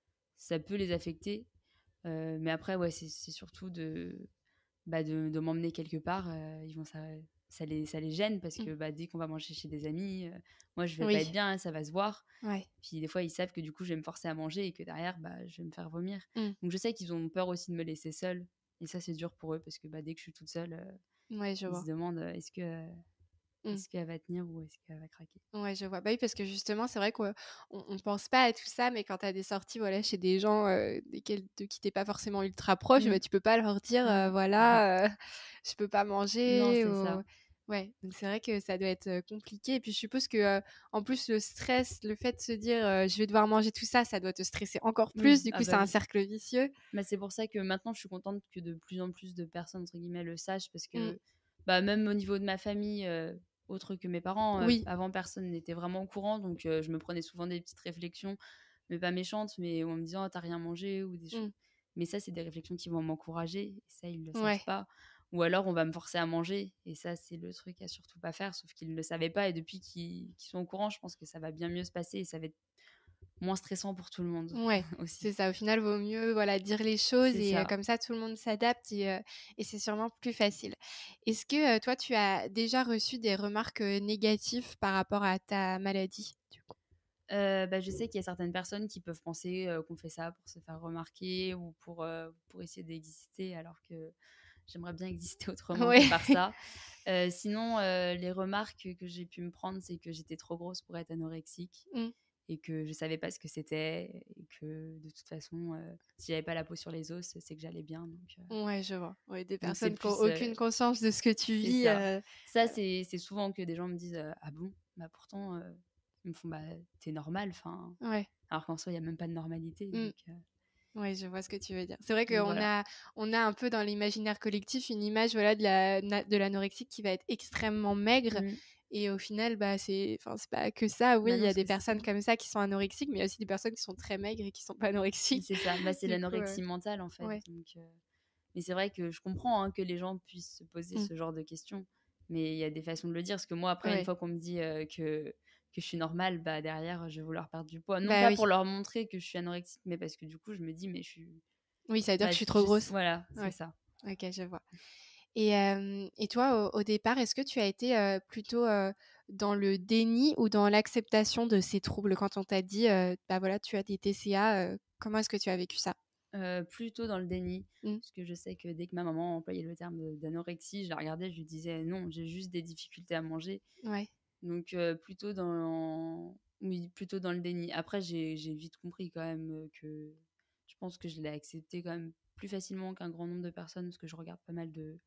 ça peut les affecter. Heu, mais après, ouais, c'est c'est surtout de bah, de de m'emmener quelque part, heu, ils vont ça ça les ça les gêne parce Mmh. que, bah, dès qu'on va manger chez des amis, heu, moi je vais pas être Oui. bien, hein, ça va se voir. Ouais. Puis des fois, ils savent que du coup, je vais me forcer à manger et que derrière, bah, je vais me faire vomir. Mmh. Donc je sais qu'ils ont peur aussi de me laisser seule et ça, c'est dur pour eux parce que, bah, dès que je suis toute seule, heu, Ouais, je ils se vois. demandent, heu: «Est-ce que, heu, Mmh. est-ce qu'elle va tenir ou est-ce qu'elle va craquer?» Ouais, je vois. Bah, oui, parce que justement, c'est vrai qu'on on pense pas à tout ça, mais quand tu as des sorties, voilà, chez des gens, heu, desquels de qui tu es pas forcément ultra proche, Mmh. bah, tu peux pas leur dire, heu: Non. «Voilà, heu, je peux pas Non, manger» c'est ou ça. ouais, donc c'est vrai que ça doit être, heu, compliqué et puis je suppose que, heu, en plus le stress, le fait de se dire, heu: «Je vais devoir manger tout ça», ça doit te stresser encore plus, Oui, du ah coup, c'est bah, un oui. cercle vicieux. Bah, c'est pour ça que maintenant, je suis contente que de plus en plus de personnes, entre guillemets, «le sachent» parce Mmh. que, bah, même au niveau de ma famille, heu, autre que mes parents, heu, Oui. avant personne n'était vraiment au courant donc heu, je me prenais souvent des petites réflexions, mais pas méchantes, mais en me disant: «Tu as rien mangé» ou des choses Mmh. mais ça, c'est des réflexions qui vont m'encourager et ça, ils le savent Ouais. pas ou alors on va me forcer à manger et ça, c'est le truc à surtout pas faire, sauf qu'ils le savaient pas et depuis qu'ils qu'ils sont au courant, je pense que ça va bien mieux se passer et ça va être moins stressant pour tout le monde Ouais, aussi. c'est ça. Au final, vaut mieux, voilà, dire les choses C'est et heu, ça. comme ça, tout le monde s'adapte et heu et c'est sûrement plus facile. Est-ce que, heu, toi, tu as déjà reçu des remarques, heu, négatives par rapport à ta maladie, du coup? Heu, bah, je sais qu'il y a certaines personnes qui peuvent penser, heu, qu'on fait ça pour se faire remarquer ou pour, heu, pour essayer d'exister alors que j'aimerais bien exister autrement que Ouais. par ça. Heu, sinon, heu, les remarques que j'ai pu me prendre, c'est que j'étais trop grosse pour être anorexique Mmh. et que je savais pas ce que c'était et que de toute façon, heu, si j'avais pas la peau sur les os, c'est que j'allais bien donc heu, Ouais, je vois. Ouais, des donc c'est personnes qui ont plus, heu, aucune conscience de ce que tu c'est vis, ça. heu Ça, heu, c'est c'est souvent que des gens me disent, heu: «Ah bon? Bah, pourtant», heu, ils me font: «Bah, tu es normale», enfin ouais. alors qu'en soi, il y a même pas de normalité Mmh. donc heu, Ouais, je vois ce que tu veux dire. C'est vrai donc qu'on voilà. a on a un peu dans l'imaginaire collectif une image, voilà, de la na de l'anorexique qui va être extrêmement maigre Mmh. et au final, bah, c'est enfin, c'est pas que ça. Oui, Bah, il non, y a parce des que c personnes comme ça qui sont anorexiques, mais il y a aussi des personnes qui sont très maigres et qui sont pas anorexiques. c'est ça, bah, c'est Du coup, heu, l'anorexie mentale, en fait, ouais. donc heu, mais c'est vrai que je comprends, hein, que les gens puissent se poser Mmh. ce genre de questions, mais il y a des façons de le dire. Parce que moi, après, une Ouais. fois qu'on me dit, heu, que que je suis normale, bah, derrière, je vais vouloir perdre du poids. Non Bah, pas oui. pour leur montrer que je suis anorexique, mais parce que du coup, je me dis: «Mais je suis» Oui, ça veut dire que bah, je suis trop je s grosse. voilà, c'est Ouais. ça. OK, je vois. Et hem et toi, au au départ, est-ce que tu as été, heu, plutôt, heu, dans le déni ou dans l'acceptation de ces troubles? Quand on t'a dit, heu: «Bah, voilà, tu as des T C A», heu, comment est-ce que tu as vécu ça? Heu, plutôt dans le déni, Mmh. parce que je sais que dès que ma maman employait le terme de d'anorexie, je la regardais, je lui disais: «Non, j'ai juste des difficultés à manger». Ouais. Donc heu, plutôt dans oui, plutôt dans le déni. Après j'ai j'ai vite compris quand même, heu, que je pense que je l'ai accepté quand même plus facilement qu'un grand nombre de personnes, parce que je regarde pas mal de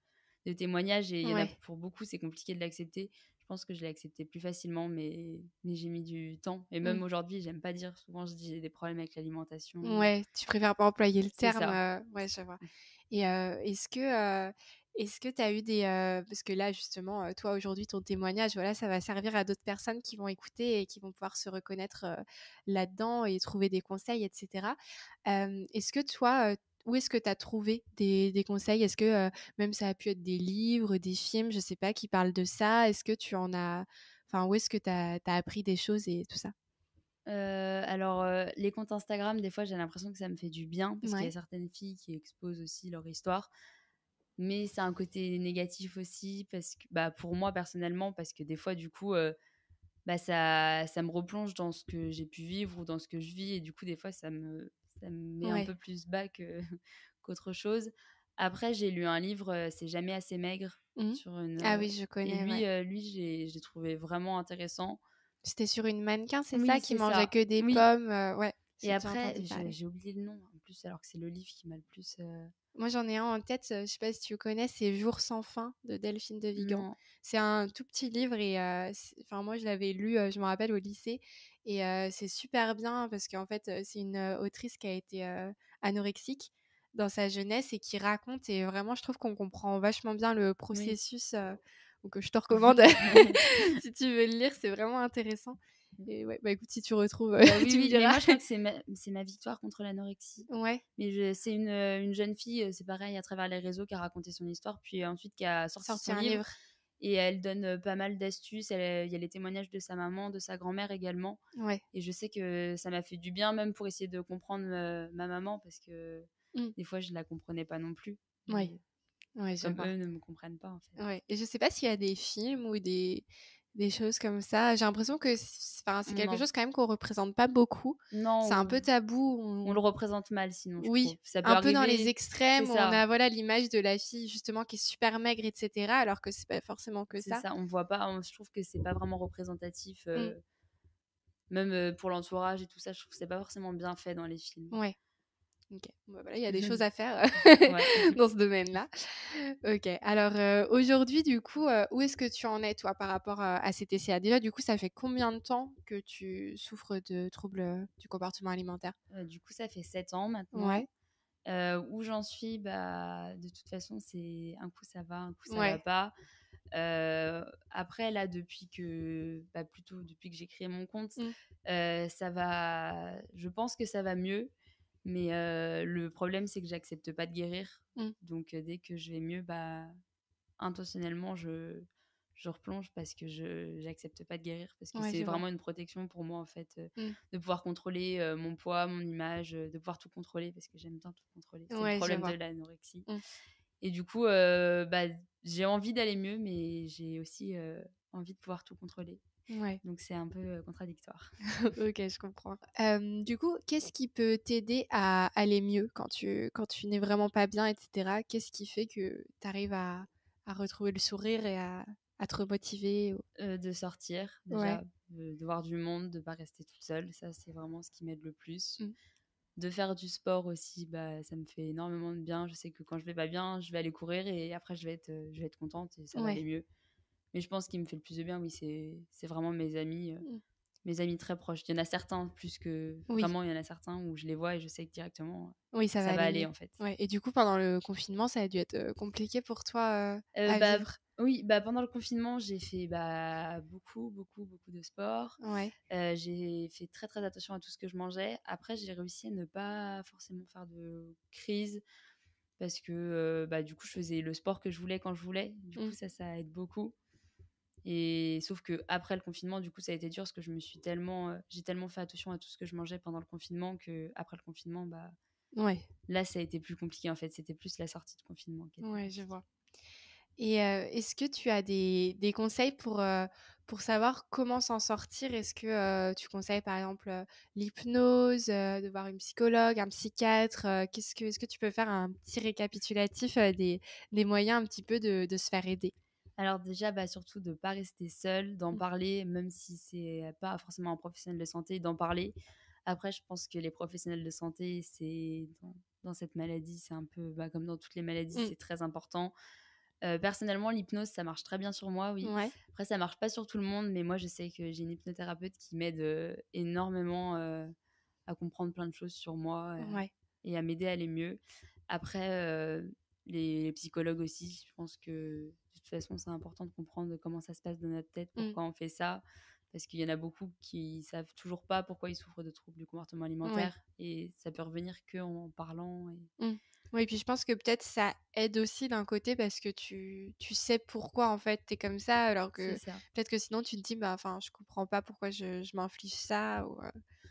de témoignages et il y en a Ouais. pour beaucoup, c'est compliqué de l'accepter. Je pense que je l'ai accepté plus facilement, mais, mais j'ai mis du temps. Et Mmh. même aujourd'hui, j'aime pas dire. Souvent, je dis j'ai des problèmes avec l'alimentation. Ouais, tu préfères pas employer le C'est terme, ça. heu, ouais, je vois. Et heu, est-ce que, heu, est-ce que tu as eu des, heu parce que là, justement, heu, toi, aujourd'hui, ton témoignage, voilà, ça va servir à d'autres personnes qui vont écouter et qui vont pouvoir se reconnaître, heu, là-dedans et trouver des conseils et cetera. Hem, est-ce que toi, heu, où est-ce que tu as trouvé des des conseils? Est-ce que, heu, même ça a pu être des livres, des films, je sais pas, qui parlent de ça? Est-ce que tu en as enfin, où est-ce que tu as tu as appris des choses et tout ça? Heu, alors, heu, les comptes Instagram, des fois, j'ai l'impression que ça me fait du bien parce qu'il y a Ouais. certaines filles qui exposent aussi leur histoire. Mais c'est un côté négatif aussi parce que, bah, pour moi personnellement, parce que des fois, du coup, heu, bah, ça ça me replonge dans ce que j'ai pu vivre ou dans ce que je vis et du coup, des fois, ça me ça me met un Ouais. peu plus bas que qu'autre chose. Après, j'ai lu un livre, heu, C'est jamais assez maigre Mmh. sur une, Ah heu oui, je et connais, lui, ouais. heu, lui, j'ai j'ai trouvé vraiment intéressant. C'était sur une mannequin, c'est ça? Oui, Qui c'est mangeait ça. que des Oui. pommes, heu, ouais, Et j'ai déjà entendu après, je parler. j'ai oublié le nom en plus, alors que c'est le livre qui m'a le plus, heu Moi, j'en ai un en tête, heu, je sais pas si tu connais, c'est Jours sans fin de Delphine de Vigan. non. C'est un tout petit livre et heu, c enfin moi je l'avais lu, heu, je me rappelle au lycée et heu, c'est super bien parce qu'en fait, heu, c'est une, heu, autrice qui a été, heu, anorexique dans sa jeunesse et qui raconte et vraiment je trouve qu'on comprend vachement bien le Oui. processus, heu, donc heu, je te recommande si tu veux le lire, c'est vraiment intéressant et ouais, bah écoute si tu retrouves, heu, Bah, oui, tu me oui, mais diras. moi, je crois que c'est ma c'est ma victoire contre l'anorexie. Ouais, Mais je c'est une, heu, une jeune fille, heu, c'est pareil à travers les réseaux qui a raconté son histoire, puis ensuite qui a sorti sorti son un livre livre. et elle donne, heu, pas mal d'astuces. Elle il y a les témoignages de sa maman, de sa grand-mère également Ouais. et je sais que ça m'a fait du bien même pour essayer de comprendre, heu, ma maman parce que Mmh. des fois, je la comprenais pas non plus, Ouais, heu, ouais, je comme vois. eux ne me comprennent pas, en fait. Ouais et je sais pas s'il y a des films ou des des choses comme ça. J'ai l'impression que c enfin, c'est quelque Non, chose quand même qu'on représente pas beaucoup. C'est un peu non, tabou, on on le représente mal sinon, je oui, trouve. Ça peut un peu dans les arriver c'est extrêmes où on ça. a, voilà, l'image de la fille justement qui est super maigre et cetera alors que c'est pas forcément que C'est ça. ça, on voit pas, on je trouve que c'est pas vraiment représentatif, Mmh, heu, même, heu, pour l'entourage et tout ça, je trouve que c'est pas forcément bien fait dans les films. ouais, OK. Bah, voilà, il y a des choses à faire Ouais. dans ce domaine-là. OK. Alors, heu, aujourd'hui, du coup, heu, où est-ce que tu en es, toi, par rapport à à ces T C A? Déjà, du coup, ça fait combien de temps que tu souffres de troubles, heu, du comportement alimentaire? Heu, du coup, ça fait sept ans maintenant. Ouais, Heu, où j'en suis, bah, de toute façon, c'est un coup ça va, un coup ça va ouais, pas. Heu, après là, depuis que bah, plutôt depuis que j'ai créé mon compte, mmh, heu, ça va je pense que ça va mieux, mais heu, le problème, c'est que j'accepte pas de guérir. mmh. Donc heu, dès que je vais mieux, bah intentionnellement, je je replonge parce que je j'accepte pas de guérir, parce que Ouais, c'est je vois. vraiment une protection pour moi, en fait, heu, Mmh. de pouvoir contrôler, heu, mon poids, mon image, heu, de pouvoir tout contrôler parce que j'aime bien tout contrôler. C'est le Ouais, je problème de vois. l'anorexie Mmh. et du coup, heu, bah, j'ai envie d'aller mieux, mais j'ai aussi, heu, envie de pouvoir tout contrôler. Ouais. Donc c'est un peu, heu, contradictoire. OK, je comprends. Hem, du coup, qu'est-ce qui peut t'aider à aller mieux quand tu quand tu n'es vraiment pas bien et cetera? Qu'est-ce qui fait que tu arrives à à retrouver le sourire et à à te remotiver ou Heu, de sortir ouais. déjà, de de voir du monde, de pas rester toute seule, ça, c'est vraiment ce qui m'aide le plus. Mmh. De faire du sport aussi, bah, ça me fait énormément de bien. Je sais que quand je vais pas bien, je vais aller courir et après je vais être, heu, je vais être contente et ça va aller Ouais. mieux. Mais je pense ce qui me fait le plus de bien, oui, c'est c'est vraiment mes amis, heu, Mmh. mes amis très proches. Il y en a certains plus que Oui. vraiment, il y en a certains où je les vois et je sais que directement, Oui, ça va ça va aller aller, mieux. en fait. Ouais et du coup, pendant le confinement, ça a dû être, heu, compliqué pour toi, heu, Heu, à bah, vivre? oui, bah, pendant le confinement, j'ai fait, bah, beaucoup, beaucoup, beaucoup de sport. Ouais. Heu, j'ai fait très, très attention à tout ce que je mangeais. Après, j'ai réussi à ne pas forcément faire de crise parce que, heu, bah, du coup, je faisais le sport que je voulais quand je voulais. Du coup, Mmh. ça, ça aide beaucoup et sauf qu'après le confinement, du coup, ça a été dur parce que je me suis tellement, heu, j'ai tellement fait attention à tout ce que je mangeais pendant le confinement qu'après le confinement, bah, Ouais. là, ça a été plus compliqué, en fait. C'était plus la sortie de confinement qui était Ouais, je compliquée. vois. Et heu, est-ce que tu as des des conseils pour, heu, pour savoir comment s'en sortir? Est-ce que, heu, tu conseilles par exemple, heu, l'hypnose, heu, de voir une psychologue, un psychiatre? Heu, qu'est-ce que est-ce que tu peux faire un petit récapitulatif, heu, des des moyens un petit peu de de se faire aider? Alors déjà, bah, surtout de pas rester seul, d'en Mmh. parler, même si c'est pas forcément un professionnel de santé, d'en parler. Après, je pense que les professionnels de santé, c'est dans, dans cette maladie, c'est un peu bah, comme dans toutes les maladies, Mmh. c'est très important. Heu, personnellement, l'hypnose, ça marche très bien sur moi, oui. Ouais, Après, ça marche pas sur tout le monde, mais moi, je sais que j'ai une hypnothérapeute qui m'aide, heu, énormément, heu, à comprendre plein de choses sur moi, heu, ouais. et à m'aider à aller mieux. Après, heu, les les psychologues aussi, je pense que, de toute façon, c'est important de comprendre comment ça se passe dans notre tête, Mmh. pourquoi on fait ça. Parce qu'il y en a beaucoup qui savent toujours pas pourquoi ils souffrent de troubles du comportement Ouais. alimentaire et ça peut revenir qu'en parlant et Mmh. Oui, puis je pense que peut-être ça aide aussi d'un côté parce que tu tu sais pourquoi en fait tu es comme ça, alors c'est que ça. peut-être que sinon tu te dis: «Bah, enfin, je comprends pas pourquoi je je m'inflige ça» ou heu,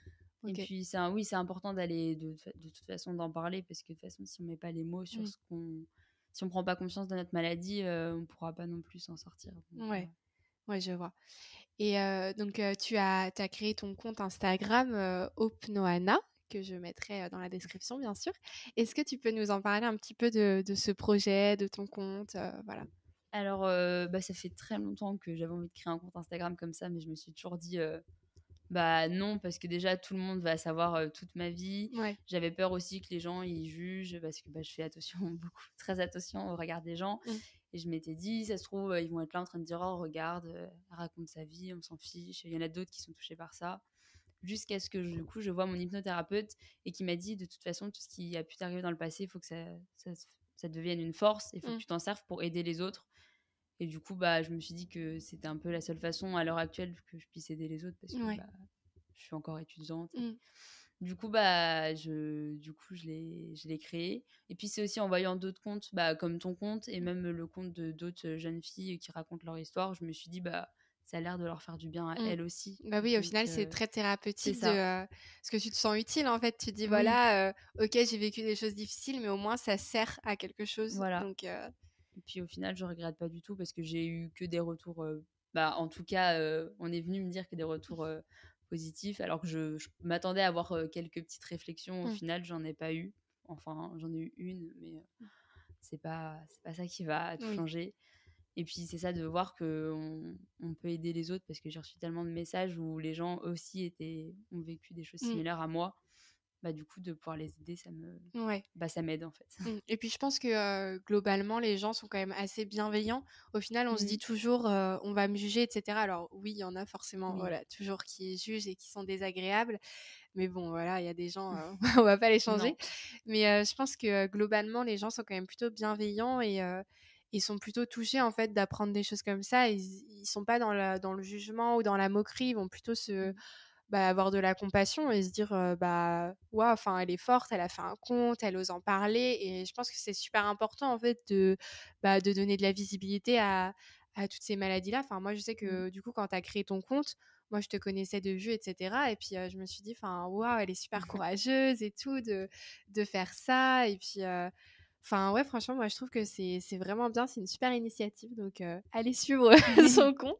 Et OK. puis c'est un oui, c'est important d'aller de de toute façon d'en parler parce que de toute façon si on met pas les mots sur Mmh. ce qu'on si on prend pas conscience de notre maladie, heu, on pourra pas non plus s'en sortir donc heu, Ouais, ouais, je vois. Et heu, donc heu, tu as tu as créé ton compte Instagram, heu, Hope Nohana, que je mettrai, heu, dans la description bien sûr. Est-ce que tu peux nous en parler un petit peu de de ce projet, de ton compte, heu, voilà? alors, heu, bah, ça fait très longtemps que j'avais envie de créer un compte Instagram comme ça, mais je me suis toujours dit, heu: «Bah, non» parce que déjà tout le monde va savoir, heu, toute ma vie. Ouais. J'avais peur aussi que les gens ils jugent parce que, bah, je fais attention beaucoup très attention au regard des gens Mmh. et je m'étais dit: «Ça se trouve, heu, ils vont être là en train de dire: "Oh regarde, heu, elle raconte sa vie, on s'en fiche". Il y en a d'autres qui sont touchés par ça». Jusqu'à ce que je, du coup, je vois mon hypnothérapeute et qui m'a dit: «De toute façon, tout ce qui a pu t'arriver dans le passé, il faut que ça ça ça devienne une force et il faut que Mmh. tu t'en serves pour aider les autres». Et du coup, bah, je me suis dit que c'était un peu la seule façon à l'heure actuelle que je puisse aider les autres parce que, Ouais. bah, je suis encore étudiante et Mmh. du coup, bah, je du coup, je l'ai je l'ai créé et puis c'est aussi en voyant d'autres comptes, bah, comme ton compte et même le compte de d'autres jeunes filles qui racontent leur histoire, je me suis dit: «Bah, ça a l'air de leur faire du bien à Mmh. elles aussi». Bah, oui, au Donc final, c'est heu, très c'est thérapeutique de, ça. heu parce que tu te sens utile, en fait. Tu te dis: Oui, «Voilà, heu, OK, j'ai vécu des choses difficiles, mais au moins ça sert à quelque chose», voilà. donc heu, Et puis au final, je regrette pas du tout parce que j'ai eu que des retours, heu, bah, en tout cas, heu, on est venu me dire que des retours, heu, positifs alors que je je m'attendais à avoir, heu, quelques petites réflexions. Au mmh, final, j'en ai pas eu. Enfin, j'en ai eu une, mais, heu, c'est pas c'est pas ça qui va tout oui. changer. Et puis c'est ça de voir qu'on on peut aider les autres parce que j'ai reçu tellement de messages où les gens aussi étaient ont vécu des choses Mmh. similaires à moi. Bah, du coup, de pouvoir les aider, ça me Ouais. bah, ça m'aide en fait. Mmh et puis je pense que, heu, globalement, les gens sont quand même assez bienveillants. Au final, on se dit Mmh. toujours, heu: «On va me juger» et cetera. Alors oui, il y en a forcément, Oui. voilà, toujours qui jugent et qui sont désagréables. Mais bon, voilà, il y a des gens, heu, on va pas les changer. Non. Mais heu, je pense que, heu, globalement, les gens sont quand même plutôt bienveillants et heu, ils sont plutôt touchés, en fait, d'apprendre des choses comme ça. Ils ils sont pas dans la dans le jugement ou dans la moquerie. Ils vont plutôt se Mmh. bah, avoir de la compassion et se dire, heu, bah, waouh, enfin, elle est forte, elle a fait un compte, elle ose en parler et je pense que c'est super important, en fait, de, bah, de donner de la visibilité à à toutes ces maladies-là. Enfin, moi, je sais Mmh. que, du coup, quand tu as créé ton compte, moi, je te connaissais de vue et cetera et puis, heu, je me suis dit: «Enfin, waouh, elle est super courageuse et tout de de faire ça» et puis, heu, enfin, ouais, franchement, moi, je trouve que c'est c'est vraiment bien, c'est une super initiative donc, heu, allez suivre son compte.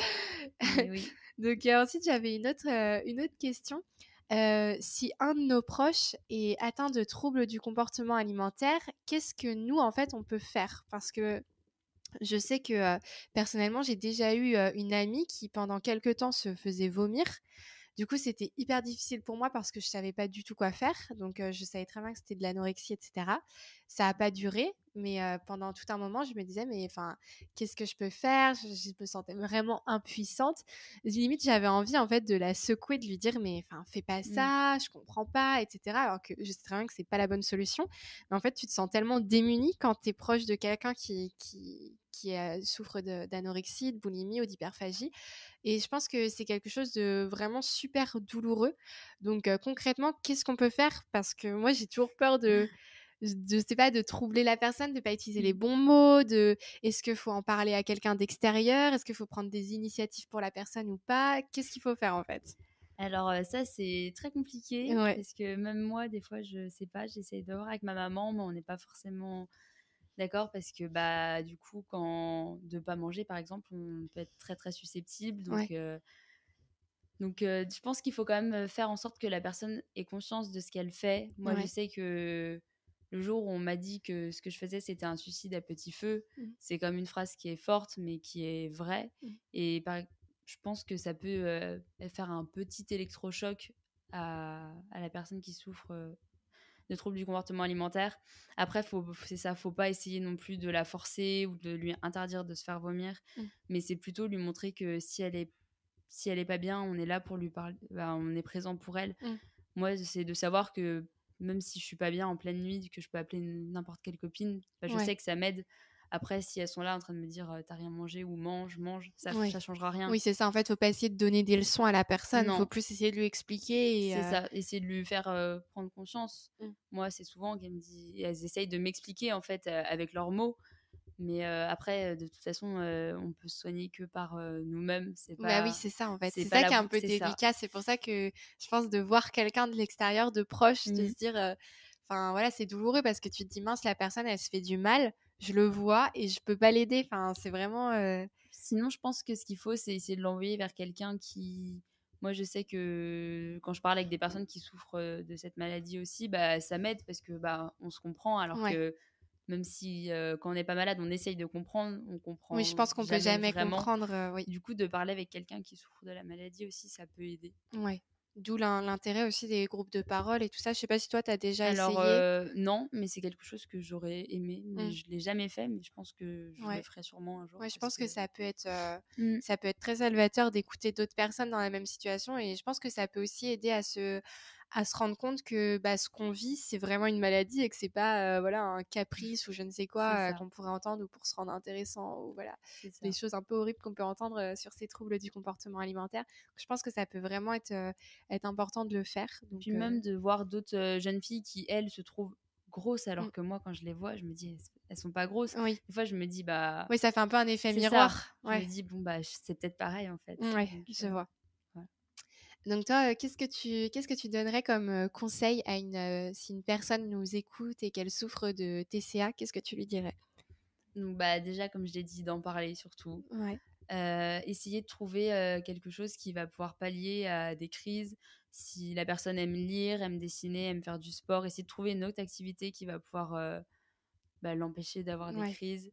Mais oui. Donc, heu, ensuite, j'avais une autre, heu, une autre question. Heu, si un de nos proches est atteint de troubles du comportement alimentaire, qu'est-ce que nous, en fait, on peut faire? Parce que je sais que, heu, personnellement, j'ai déjà eu, heu, une amie qui, pendant quelque temps, se faisait vomir. Du coup, c'était hyper difficile pour moi parce que je savais pas du tout quoi faire. Donc, heu, je savais très bien que c'était de l'anorexie et cetera. Ça a pas duré, mais, heu, pendant tout un moment, je me disais: «Mais enfin, qu'est-ce que je peux faire?» je je me sentais vraiment impuissante. Limite, j'avais envie, en fait, de la secouer, de lui dire: «Mais enfin, fais pas Mmh. ça, je comprends pas» et cetera. Alors que je sais très bien que c'est pas la bonne solution. Mais en fait, tu te sens tellement démunie quand tu es proche de quelqu'un qui qui qui, heu, souffre de d'anorexie, de boulimie ou d'hyperphagie et je pense que c'est quelque chose de vraiment super douloureux. Donc, heu, concrètement, qu'est-ce qu'on peut faire? Parce que moi, j'ai toujours peur de je sais pas, de troubler la personne, de pas utiliser les Mmh. bons mots, de est-ce qu'il faut en parler à quelqu'un d'extérieur? Est-ce qu'il faut prendre des initiatives pour la personne ou pas? Qu'est-ce qu'il faut faire, en fait? Alors, heu, ça, c'est très compliqué Ouais. parce que même moi, des fois, je sais pas, j'essaye de voir avec ma maman, mais on n'est pas forcément d'accord parce que, bah, du coup, quand de pas manger, par exemple, on peut être très, très susceptible donc Ouais. heu donc heu, je pense qu'il faut quand même, faire en sorte que la personne ait conscience de ce qu'elle fait. Moi, je Ouais. sais que le jour où on m'a dit que ce que je faisais, c'était un suicide à petit feu, Mmh. c'est comme une phrase qui est forte, mais qui est vraie Mmh. et par je pense que ça peut, heu, faire un petit électrochoc à à la personne qui souffre, heu, de troubles du comportement alimentaire. Après, faut, c'est ça, faut pas essayer non plus de la forcer ou de lui interdire de se faire vomir, Mmh. mais c'est plutôt lui montrer que si elle est, si elle est pas bien, on est là pour lui parler, bah, on est présent pour elle. Mmh. Moi, c'est de savoir que même si je suis pas bien en pleine nuit, que je peux appeler n'importe quelle copine, bah, je Ouais. sais que ça m'aide. Après, si elles sont là en train de me dire euh, t'as rien mangé ou mange, mange, ça, Oui. ça changera rien. Oui, c'est ça. En fait, faut pas essayer de donner des leçons à la personne. Faut Non, plus essayer de lui expliquer et c'est euh, ça. Essayer de lui faire euh, prendre conscience. mmh. Moi, c'est souvent qu'elles me disent, elles essayent de m'expliquer en fait euh, avec leurs mots. Mais euh, après, euh, de toute façon, euh, on peut se soigner que par euh, nous-mêmes. C'est Bah oui, pas, c'est ça en fait. c'est C'est pas ça la qui est un boucle, peu c'est ça. délicat. C'est pour ça que je pense de voir quelqu'un de l'extérieur, de proche, de Mm. se dire, euh, enfin voilà, c'est douloureux parce que tu te dis mince, la personne, elle se fait du mal. Je le vois et je peux pas l'aider. Enfin, c'est vraiment. euh, Sinon, je pense que ce qu'il faut, c'est essayer de l'envoyer vers quelqu'un qui. Moi, je sais que quand je parle avec des personnes qui souffrent euh, de cette maladie aussi, bah, ça m'aide parce que bah, on se comprend. Alors Ouais. que même si euh, quand on n'est pas malade, on essaye de comprendre, on Oui, je comprend pense qu'on peut jamais jamais vraiment. comprendre. euh, oui. Du coup, de parler avec quelqu'un qui souffre de la maladie aussi, ça peut aider. Ouais. D'où l'in- l'intérêt aussi des groupes de parole et tout ça. Je sais pas si toi, tu as déjà Alors essayé. euh, non, mais c'est quelque chose que j'aurais aimé, mais Mmh. je l'ai jamais fait, mais je pense que je le Ouais. ferai sûrement un jour Ouais, je parce pense que. que ça peut être, euh, Mm, ça peut être très salvateur d'écouter d'autres personnes dans la même situation et je pense que ça peut aussi aider à se, à se rendre compte que bah, ce qu'on vit, c'est vraiment une maladie et que c'est pas euh, voilà, un caprice ou je ne sais c'est quoi euh, ça, qu'on pourrait entendre ou pour se rendre intéressant ou voilà, c'est des ça. choses un peu horribles qu'on peut entendre euh, sur ces troubles du comportement alimentaire. Je pense que ça peut vraiment être, euh, être important de le faire. Puis Donc, euh, même de voir d'autres euh, jeunes filles qui, elles, se trouvent grosses, mm, alors que moi, quand je les vois, je me dis, elles, elles sont pas grosses. oui. Des fois, je me dis, bah, Oui, ça fait un peu un effet c'est ça. miroir. Je me Ouais, dis, bon, bah, c'est peut-être pareil, en fait. ouais, Donc, je euh, vois. voilà. Donc toi, heu, qu'est-ce que tu qu'est-ce que tu donnerais comme, heu, conseil à une, heu, si une personne nous écoute et qu'elle souffre de T C A, qu'est-ce que tu lui dirais? Donc, bah, déjà, comme je l'ai dit, d'en parler surtout. Ouais, Euh, essayer de trouver euh, quelque chose qui va pouvoir pallier à des crises. Si la personne aime lire, aime dessiner, aime faire du sport, essayer de trouver une autre activité qui va pouvoir euh, bah, l'empêcher d'avoir des ouais, crises.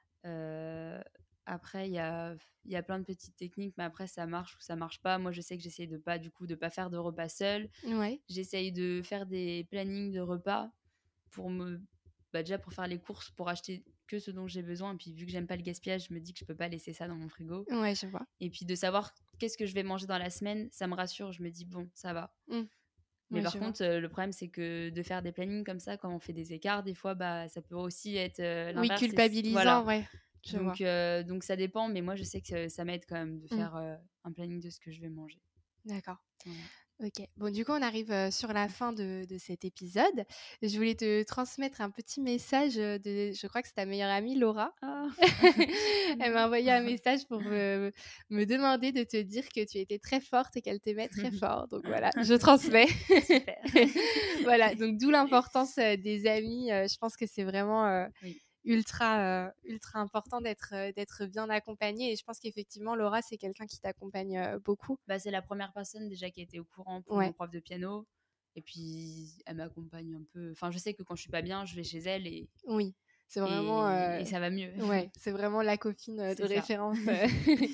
Euh, Après, il y a, il y a plein de petites techniques, mais après, ça marche ou ça marche pas. Moi, je sais que j'essaye de pas, du coup, de pas faire de repas seul. ouais, J'essaye de faire des plannings de repas pour me, bah, déjà pour faire les courses, pour acheter que ce dont j'ai besoin. Et puis, vu que j'aime pas le gaspillage, je me dis que je peux pas laisser ça dans mon frigo. ouais, je vois. Et puis, de savoir qu'est-ce que je vais manger dans la semaine, ça me rassure. Je me dis, bon, ça va. Mmh. Mais Ouais, par je vois. contre, euh, le problème, c'est que de faire des plannings comme ça, quand on fait des écarts, des fois, bah, ça peut aussi être euh, Oui, l'inverse. Et c- culpabilisant, voilà. ouais, je vois. Donc, euh, donc ça dépend, mais moi je sais que ça m'aide quand même de Mmh. faire euh, un planning de ce que je vais manger. D'accord. Voilà. OK. Bon, du coup, on arrive, heu, sur la fin de de cet épisode. Je voulais te transmettre un petit message, heu, de je crois que c'est ta meilleure amie Laura. Ah, Elle m'a envoyé un message pour me me demander de te dire que tu étais très forte et qu'elle t'aimait très fort. Donc voilà, je transmets. super. Voilà, donc d'où l'importance, heu, des amis, heu, je pense que c'est vraiment, heu, Oui, ultra, heu, ultra important d'être, heu, d'être bien accompagnée et je pense qu'effectivement Laura, c'est quelqu'un qui t'accompagne, heu, beaucoup. bah, c'est la première personne déjà qui a été au courant pour mon Ouais, prof de piano. Et puis elle m'accompagne un peu. Enfin, je sais que quand je suis pas bien, je vais chez elle et, oui, c'est vraiment, et, heu, et ça va mieux. ouais, c'est vraiment la copine, heu, de C'est ça. référence, heu.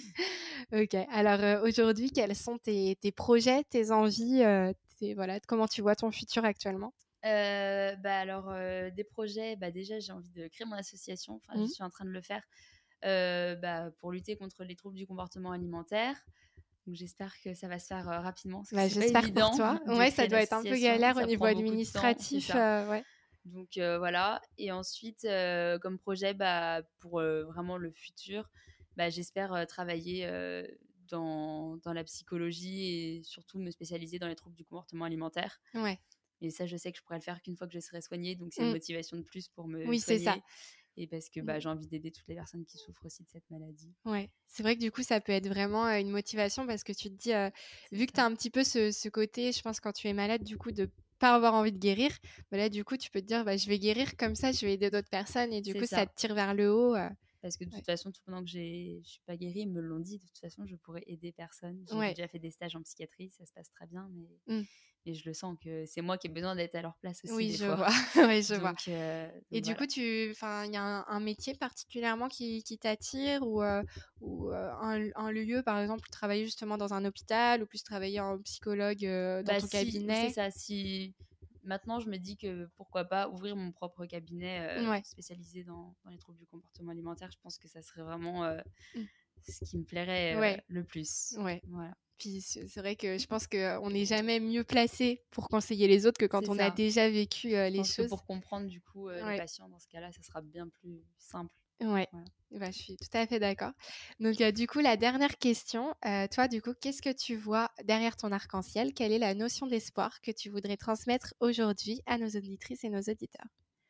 OK. Alors, heu, aujourd'hui, quels sont tes tes projets, tes envies, heu, tes voilà, comment tu vois ton futur actuellement? Euh, bah alors, euh, des projets, bah déjà j'ai envie de créer mon association, enfin je Mmh. suis en train de le faire, euh, bah, pour lutter contre les troubles du comportement alimentaire. Donc j'espère que ça va se faire euh, rapidement parce que Bah, c'est pas j'espère pour évident toi. de Ouais, ça créer une doit être un peu association, galère au ça niveau prend beaucoup de temps, c'est administratif, ça. heu, ouais. Donc euh, voilà. Et ensuite, euh, comme projet, bah, pour euh, vraiment le futur, bah, j'espère euh, travailler euh, dans, dans la psychologie et surtout me spécialiser dans les troubles du comportement alimentaire. Ouais. Et ça, je sais que je pourrais le faire qu'une fois que je serai soignée, donc c'est une Mmh. motivation de plus pour me Oui, c'est ça. soigner et parce que bah, Mmh. j'ai envie d'aider toutes les personnes qui souffrent aussi de cette maladie. Ouais. C'est vrai que du coup, ça peut être vraiment, heu, une motivation parce que tu te dis, heu, C'est vu que tu ça. as un petit peu ce ce côté, je pense quand tu es malade, du coup, de pas avoir envie de guérir, bah, là, du coup, tu peux te dire: «Bah, je vais guérir comme ça, je vais aider d'autres personnes» et du C'est coup, ça ça. te tire vers le haut, heu, Parce que de toute ouais. façon, tout pendant que j'ai- je suis pas guérie, ils me l'ont dit, de toute façon, je pourrais aider personne. J'ai Ouais. déjà fait des stages en psychiatrie, ça se passe très bien, mais, Mmh. mais je le sens que c'est moi qui ai besoin d'être à leur place aussi Oui, des je fois. vois. Oui, je vois. Donc, euh, Et donc du voilà. coup, tu enfin, il y a un un métier particulièrement qui qui t'attire ou, heu, ou, heu, un un lieu, par exemple, travailler justement dans un hôpital ou plus travailler en psychologue, heu, dans Bah ton si, c'est cabinet? ça. Si maintenant, je me dis que pourquoi pas ouvrir mon propre cabinet euh, Ouais. spécialisé dans, dans les troubles du comportement alimentaire. Je pense que ça serait vraiment euh, Mmh. ce qui me plairait euh, Ouais. le plus. Ouais. Voilà. Puis c'est c'est vrai que je pense qu'on n'est jamais mieux placé pour conseiller les autres que quand C'est on ça. a déjà vécu euh, Je les pense que choses. pour comprendre du coup euh, les Ouais. patients dans ce cas-là, ça sera bien plus simple. Ouais. Voilà. Bah, je suis tout à fait d'accord. Donc, euh, du coup, la dernière question, euh, toi, du coup, qu'est-ce que tu vois derrière ton arc-en-ciel? Quelle est la notion d'espoir que tu voudrais transmettre aujourd'hui à nos auditrices et nos auditeurs?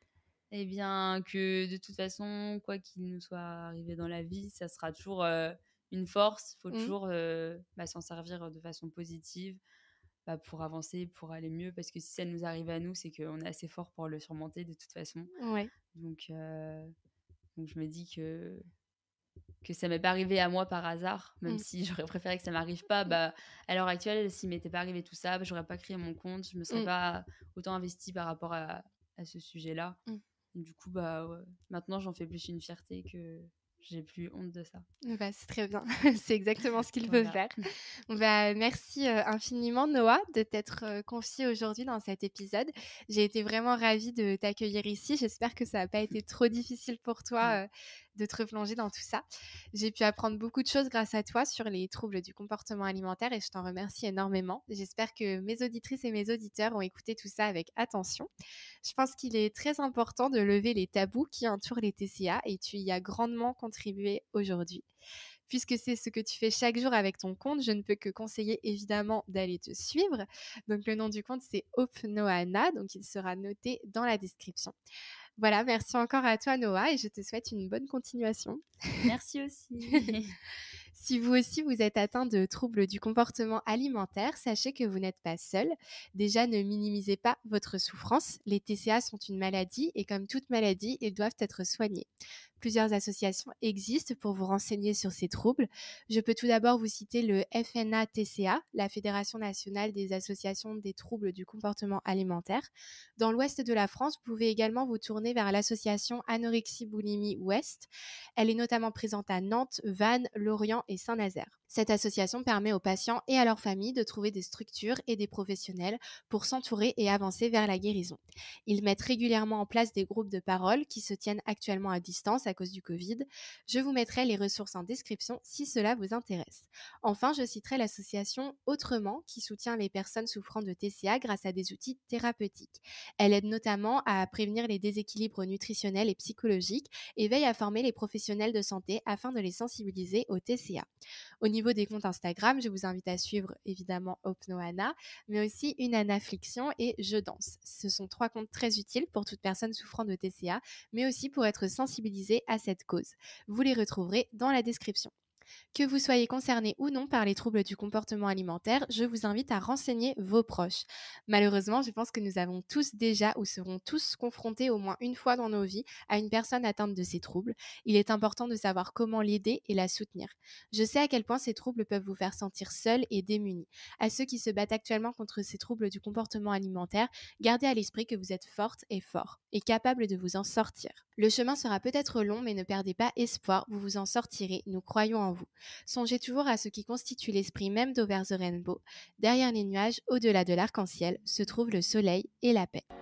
Eh bien, que de toute façon, quoi qu'il nous soit arrivé dans la vie, ça sera toujours euh, une force. Il faut Mmh. toujours euh, bah, s'en servir de façon positive bah, pour avancer, pour aller mieux. Parce que si ça nous arrive à nous, c'est qu'on est assez fort pour le surmonter de toute façon. Ouais. Donc, euh, donc je me dis que, que ça m'est pas arrivé à moi par hasard, même Mmh. si j'aurais préféré que ça m'arrive pas. Bah, à l'heure actuelle, s'il m'était pas arrivé tout ça, bah, j'aurais pas créé mon compte, je me serais Mmh. pas autant investie par rapport à, à ce sujet-là. Mmh. Du coup, bah, ouais, maintenant, j'en fais plus une fierté que j'ai plus honte de ça. Bah, c'est très bien. C'est exactement ce qu'il faut Voilà. faire. Bah, merci euh, infiniment, Noah, de t'être euh, confié aujourd'hui dans cet épisode. J'ai été vraiment ravie de t'accueillir ici. J'espère que ça n'a pas été trop difficile pour toi euh, de te replonger dans tout ça. J'ai pu apprendre beaucoup de choses grâce à toi sur les troubles du comportement alimentaire et je t'en remercie énormément. J'espère que mes auditrices et mes auditeurs ont écouté tout ça avec attention. Je pense qu'il est très important de lever les tabous qui entourent les T C A et tu y as grandement contribué aujourd'hui. Puisque c'est ce que tu fais chaque jour avec ton compte, je ne peux que conseiller évidemment d'aller te suivre. Donc le nom du compte, c'est Hope Nohana, donc il sera noté dans la description. Voilà, merci encore à toi Noah et je te souhaite une bonne continuation. Merci aussi. Si vous aussi vous êtes atteint de troubles du comportement alimentaire, sachez que vous n'êtes pas seul. Déjà, ne minimisez pas votre souffrance. Les T C A sont une maladie et comme toute maladie, ils doivent être soignés. Plusieurs associations existent pour vous renseigner sur ces troubles. Je peux tout d'abord vous citer le F N A T C A, la Fédération nationale des associations des troubles du comportement alimentaire. Dans l'ouest de la France, vous pouvez également vous tourner vers l'association Anorexie Boulimie Ouest. Elle est notamment présente à Nantes, Vannes, Lorient et Saint-Nazaire. Cette association permet aux patients et à leurs familles de trouver des structures et des professionnels pour s'entourer et avancer vers la guérison. Ils mettent régulièrement en place des groupes de parole qui se tiennent actuellement à distance à cause du Covid. Je vous mettrai les ressources en description si cela vous intéresse. Enfin, je citerai l'association Autrement qui soutient les personnes souffrant de T C A grâce à des outils thérapeutiques. Elle aide notamment à prévenir les déséquilibres nutritionnels et psychologiques et veille à former les professionnels de santé afin de les sensibiliser au T C A. Au niveau des comptes Instagram, je vous invite à suivre évidemment Hope Nohana, mais aussi Une Anafliction et Je Danse. Ce sont trois comptes très utiles pour toute personne souffrant de T C A, mais aussi pour être sensibilisée à cette cause. Vous les retrouverez dans la description. Que vous soyez concerné ou non par les troubles du comportement alimentaire, je vous invite à renseigner vos proches. Malheureusement, je pense que nous avons tous déjà ou serons tous confrontés au moins une fois dans nos vies à une personne atteinte de ces troubles. Il est important de savoir comment l'aider et la soutenir. Je sais à quel point ces troubles peuvent vous faire sentir seul et démunis. À ceux qui se battent actuellement contre ces troubles du comportement alimentaire, gardez à l'esprit que vous êtes forte et fort et capable de vous en sortir. Le chemin sera peut-être long, mais ne perdez pas espoir, vous vous en sortirez, nous croyons en vous. Songez toujours à ce qui constitue l'esprit même d'Over the Rainbow. Derrière les nuages, au-delà de l'arc-en-ciel, se trouve le soleil et la paix.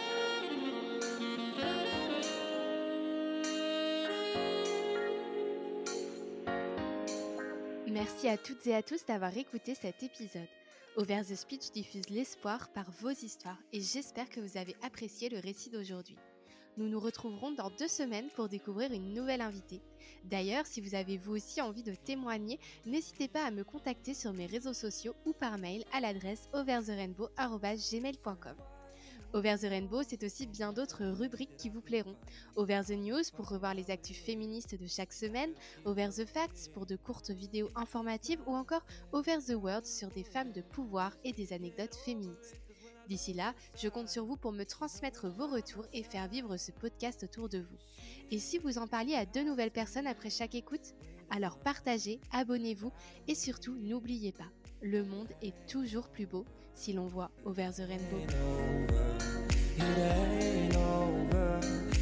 Merci à toutes et à tous d'avoir écouté cet épisode. Over the Speech diffuse l'espoir par vos histoires et j'espère que vous avez apprécié le récit d'aujourd'hui. Nous nous retrouverons dans deux semaines pour découvrir une nouvelle invitée. D'ailleurs, si vous avez vous aussi envie de témoigner, n'hésitez pas à me contacter sur mes réseaux sociaux ou par mail à l'adresse over the rainbow arobase gmail point com. Over the Rainbow, c'est aussi bien d'autres rubriques qui vous plairont. Over the News pour revoir les actus féministes de chaque semaine, Over the Facts pour de courtes vidéos informatives ou encore Over the World sur des femmes de pouvoir et des anecdotes féministes. D'ici là, je compte sur vous pour me transmettre vos retours et faire vivre ce podcast autour de vous. Et si vous en parliez à deux nouvelles personnes après chaque écoute, alors partagez, abonnez-vous et surtout n'oubliez pas, le monde est toujours plus beau si l'on voit Over the Rainbow. It ain't over.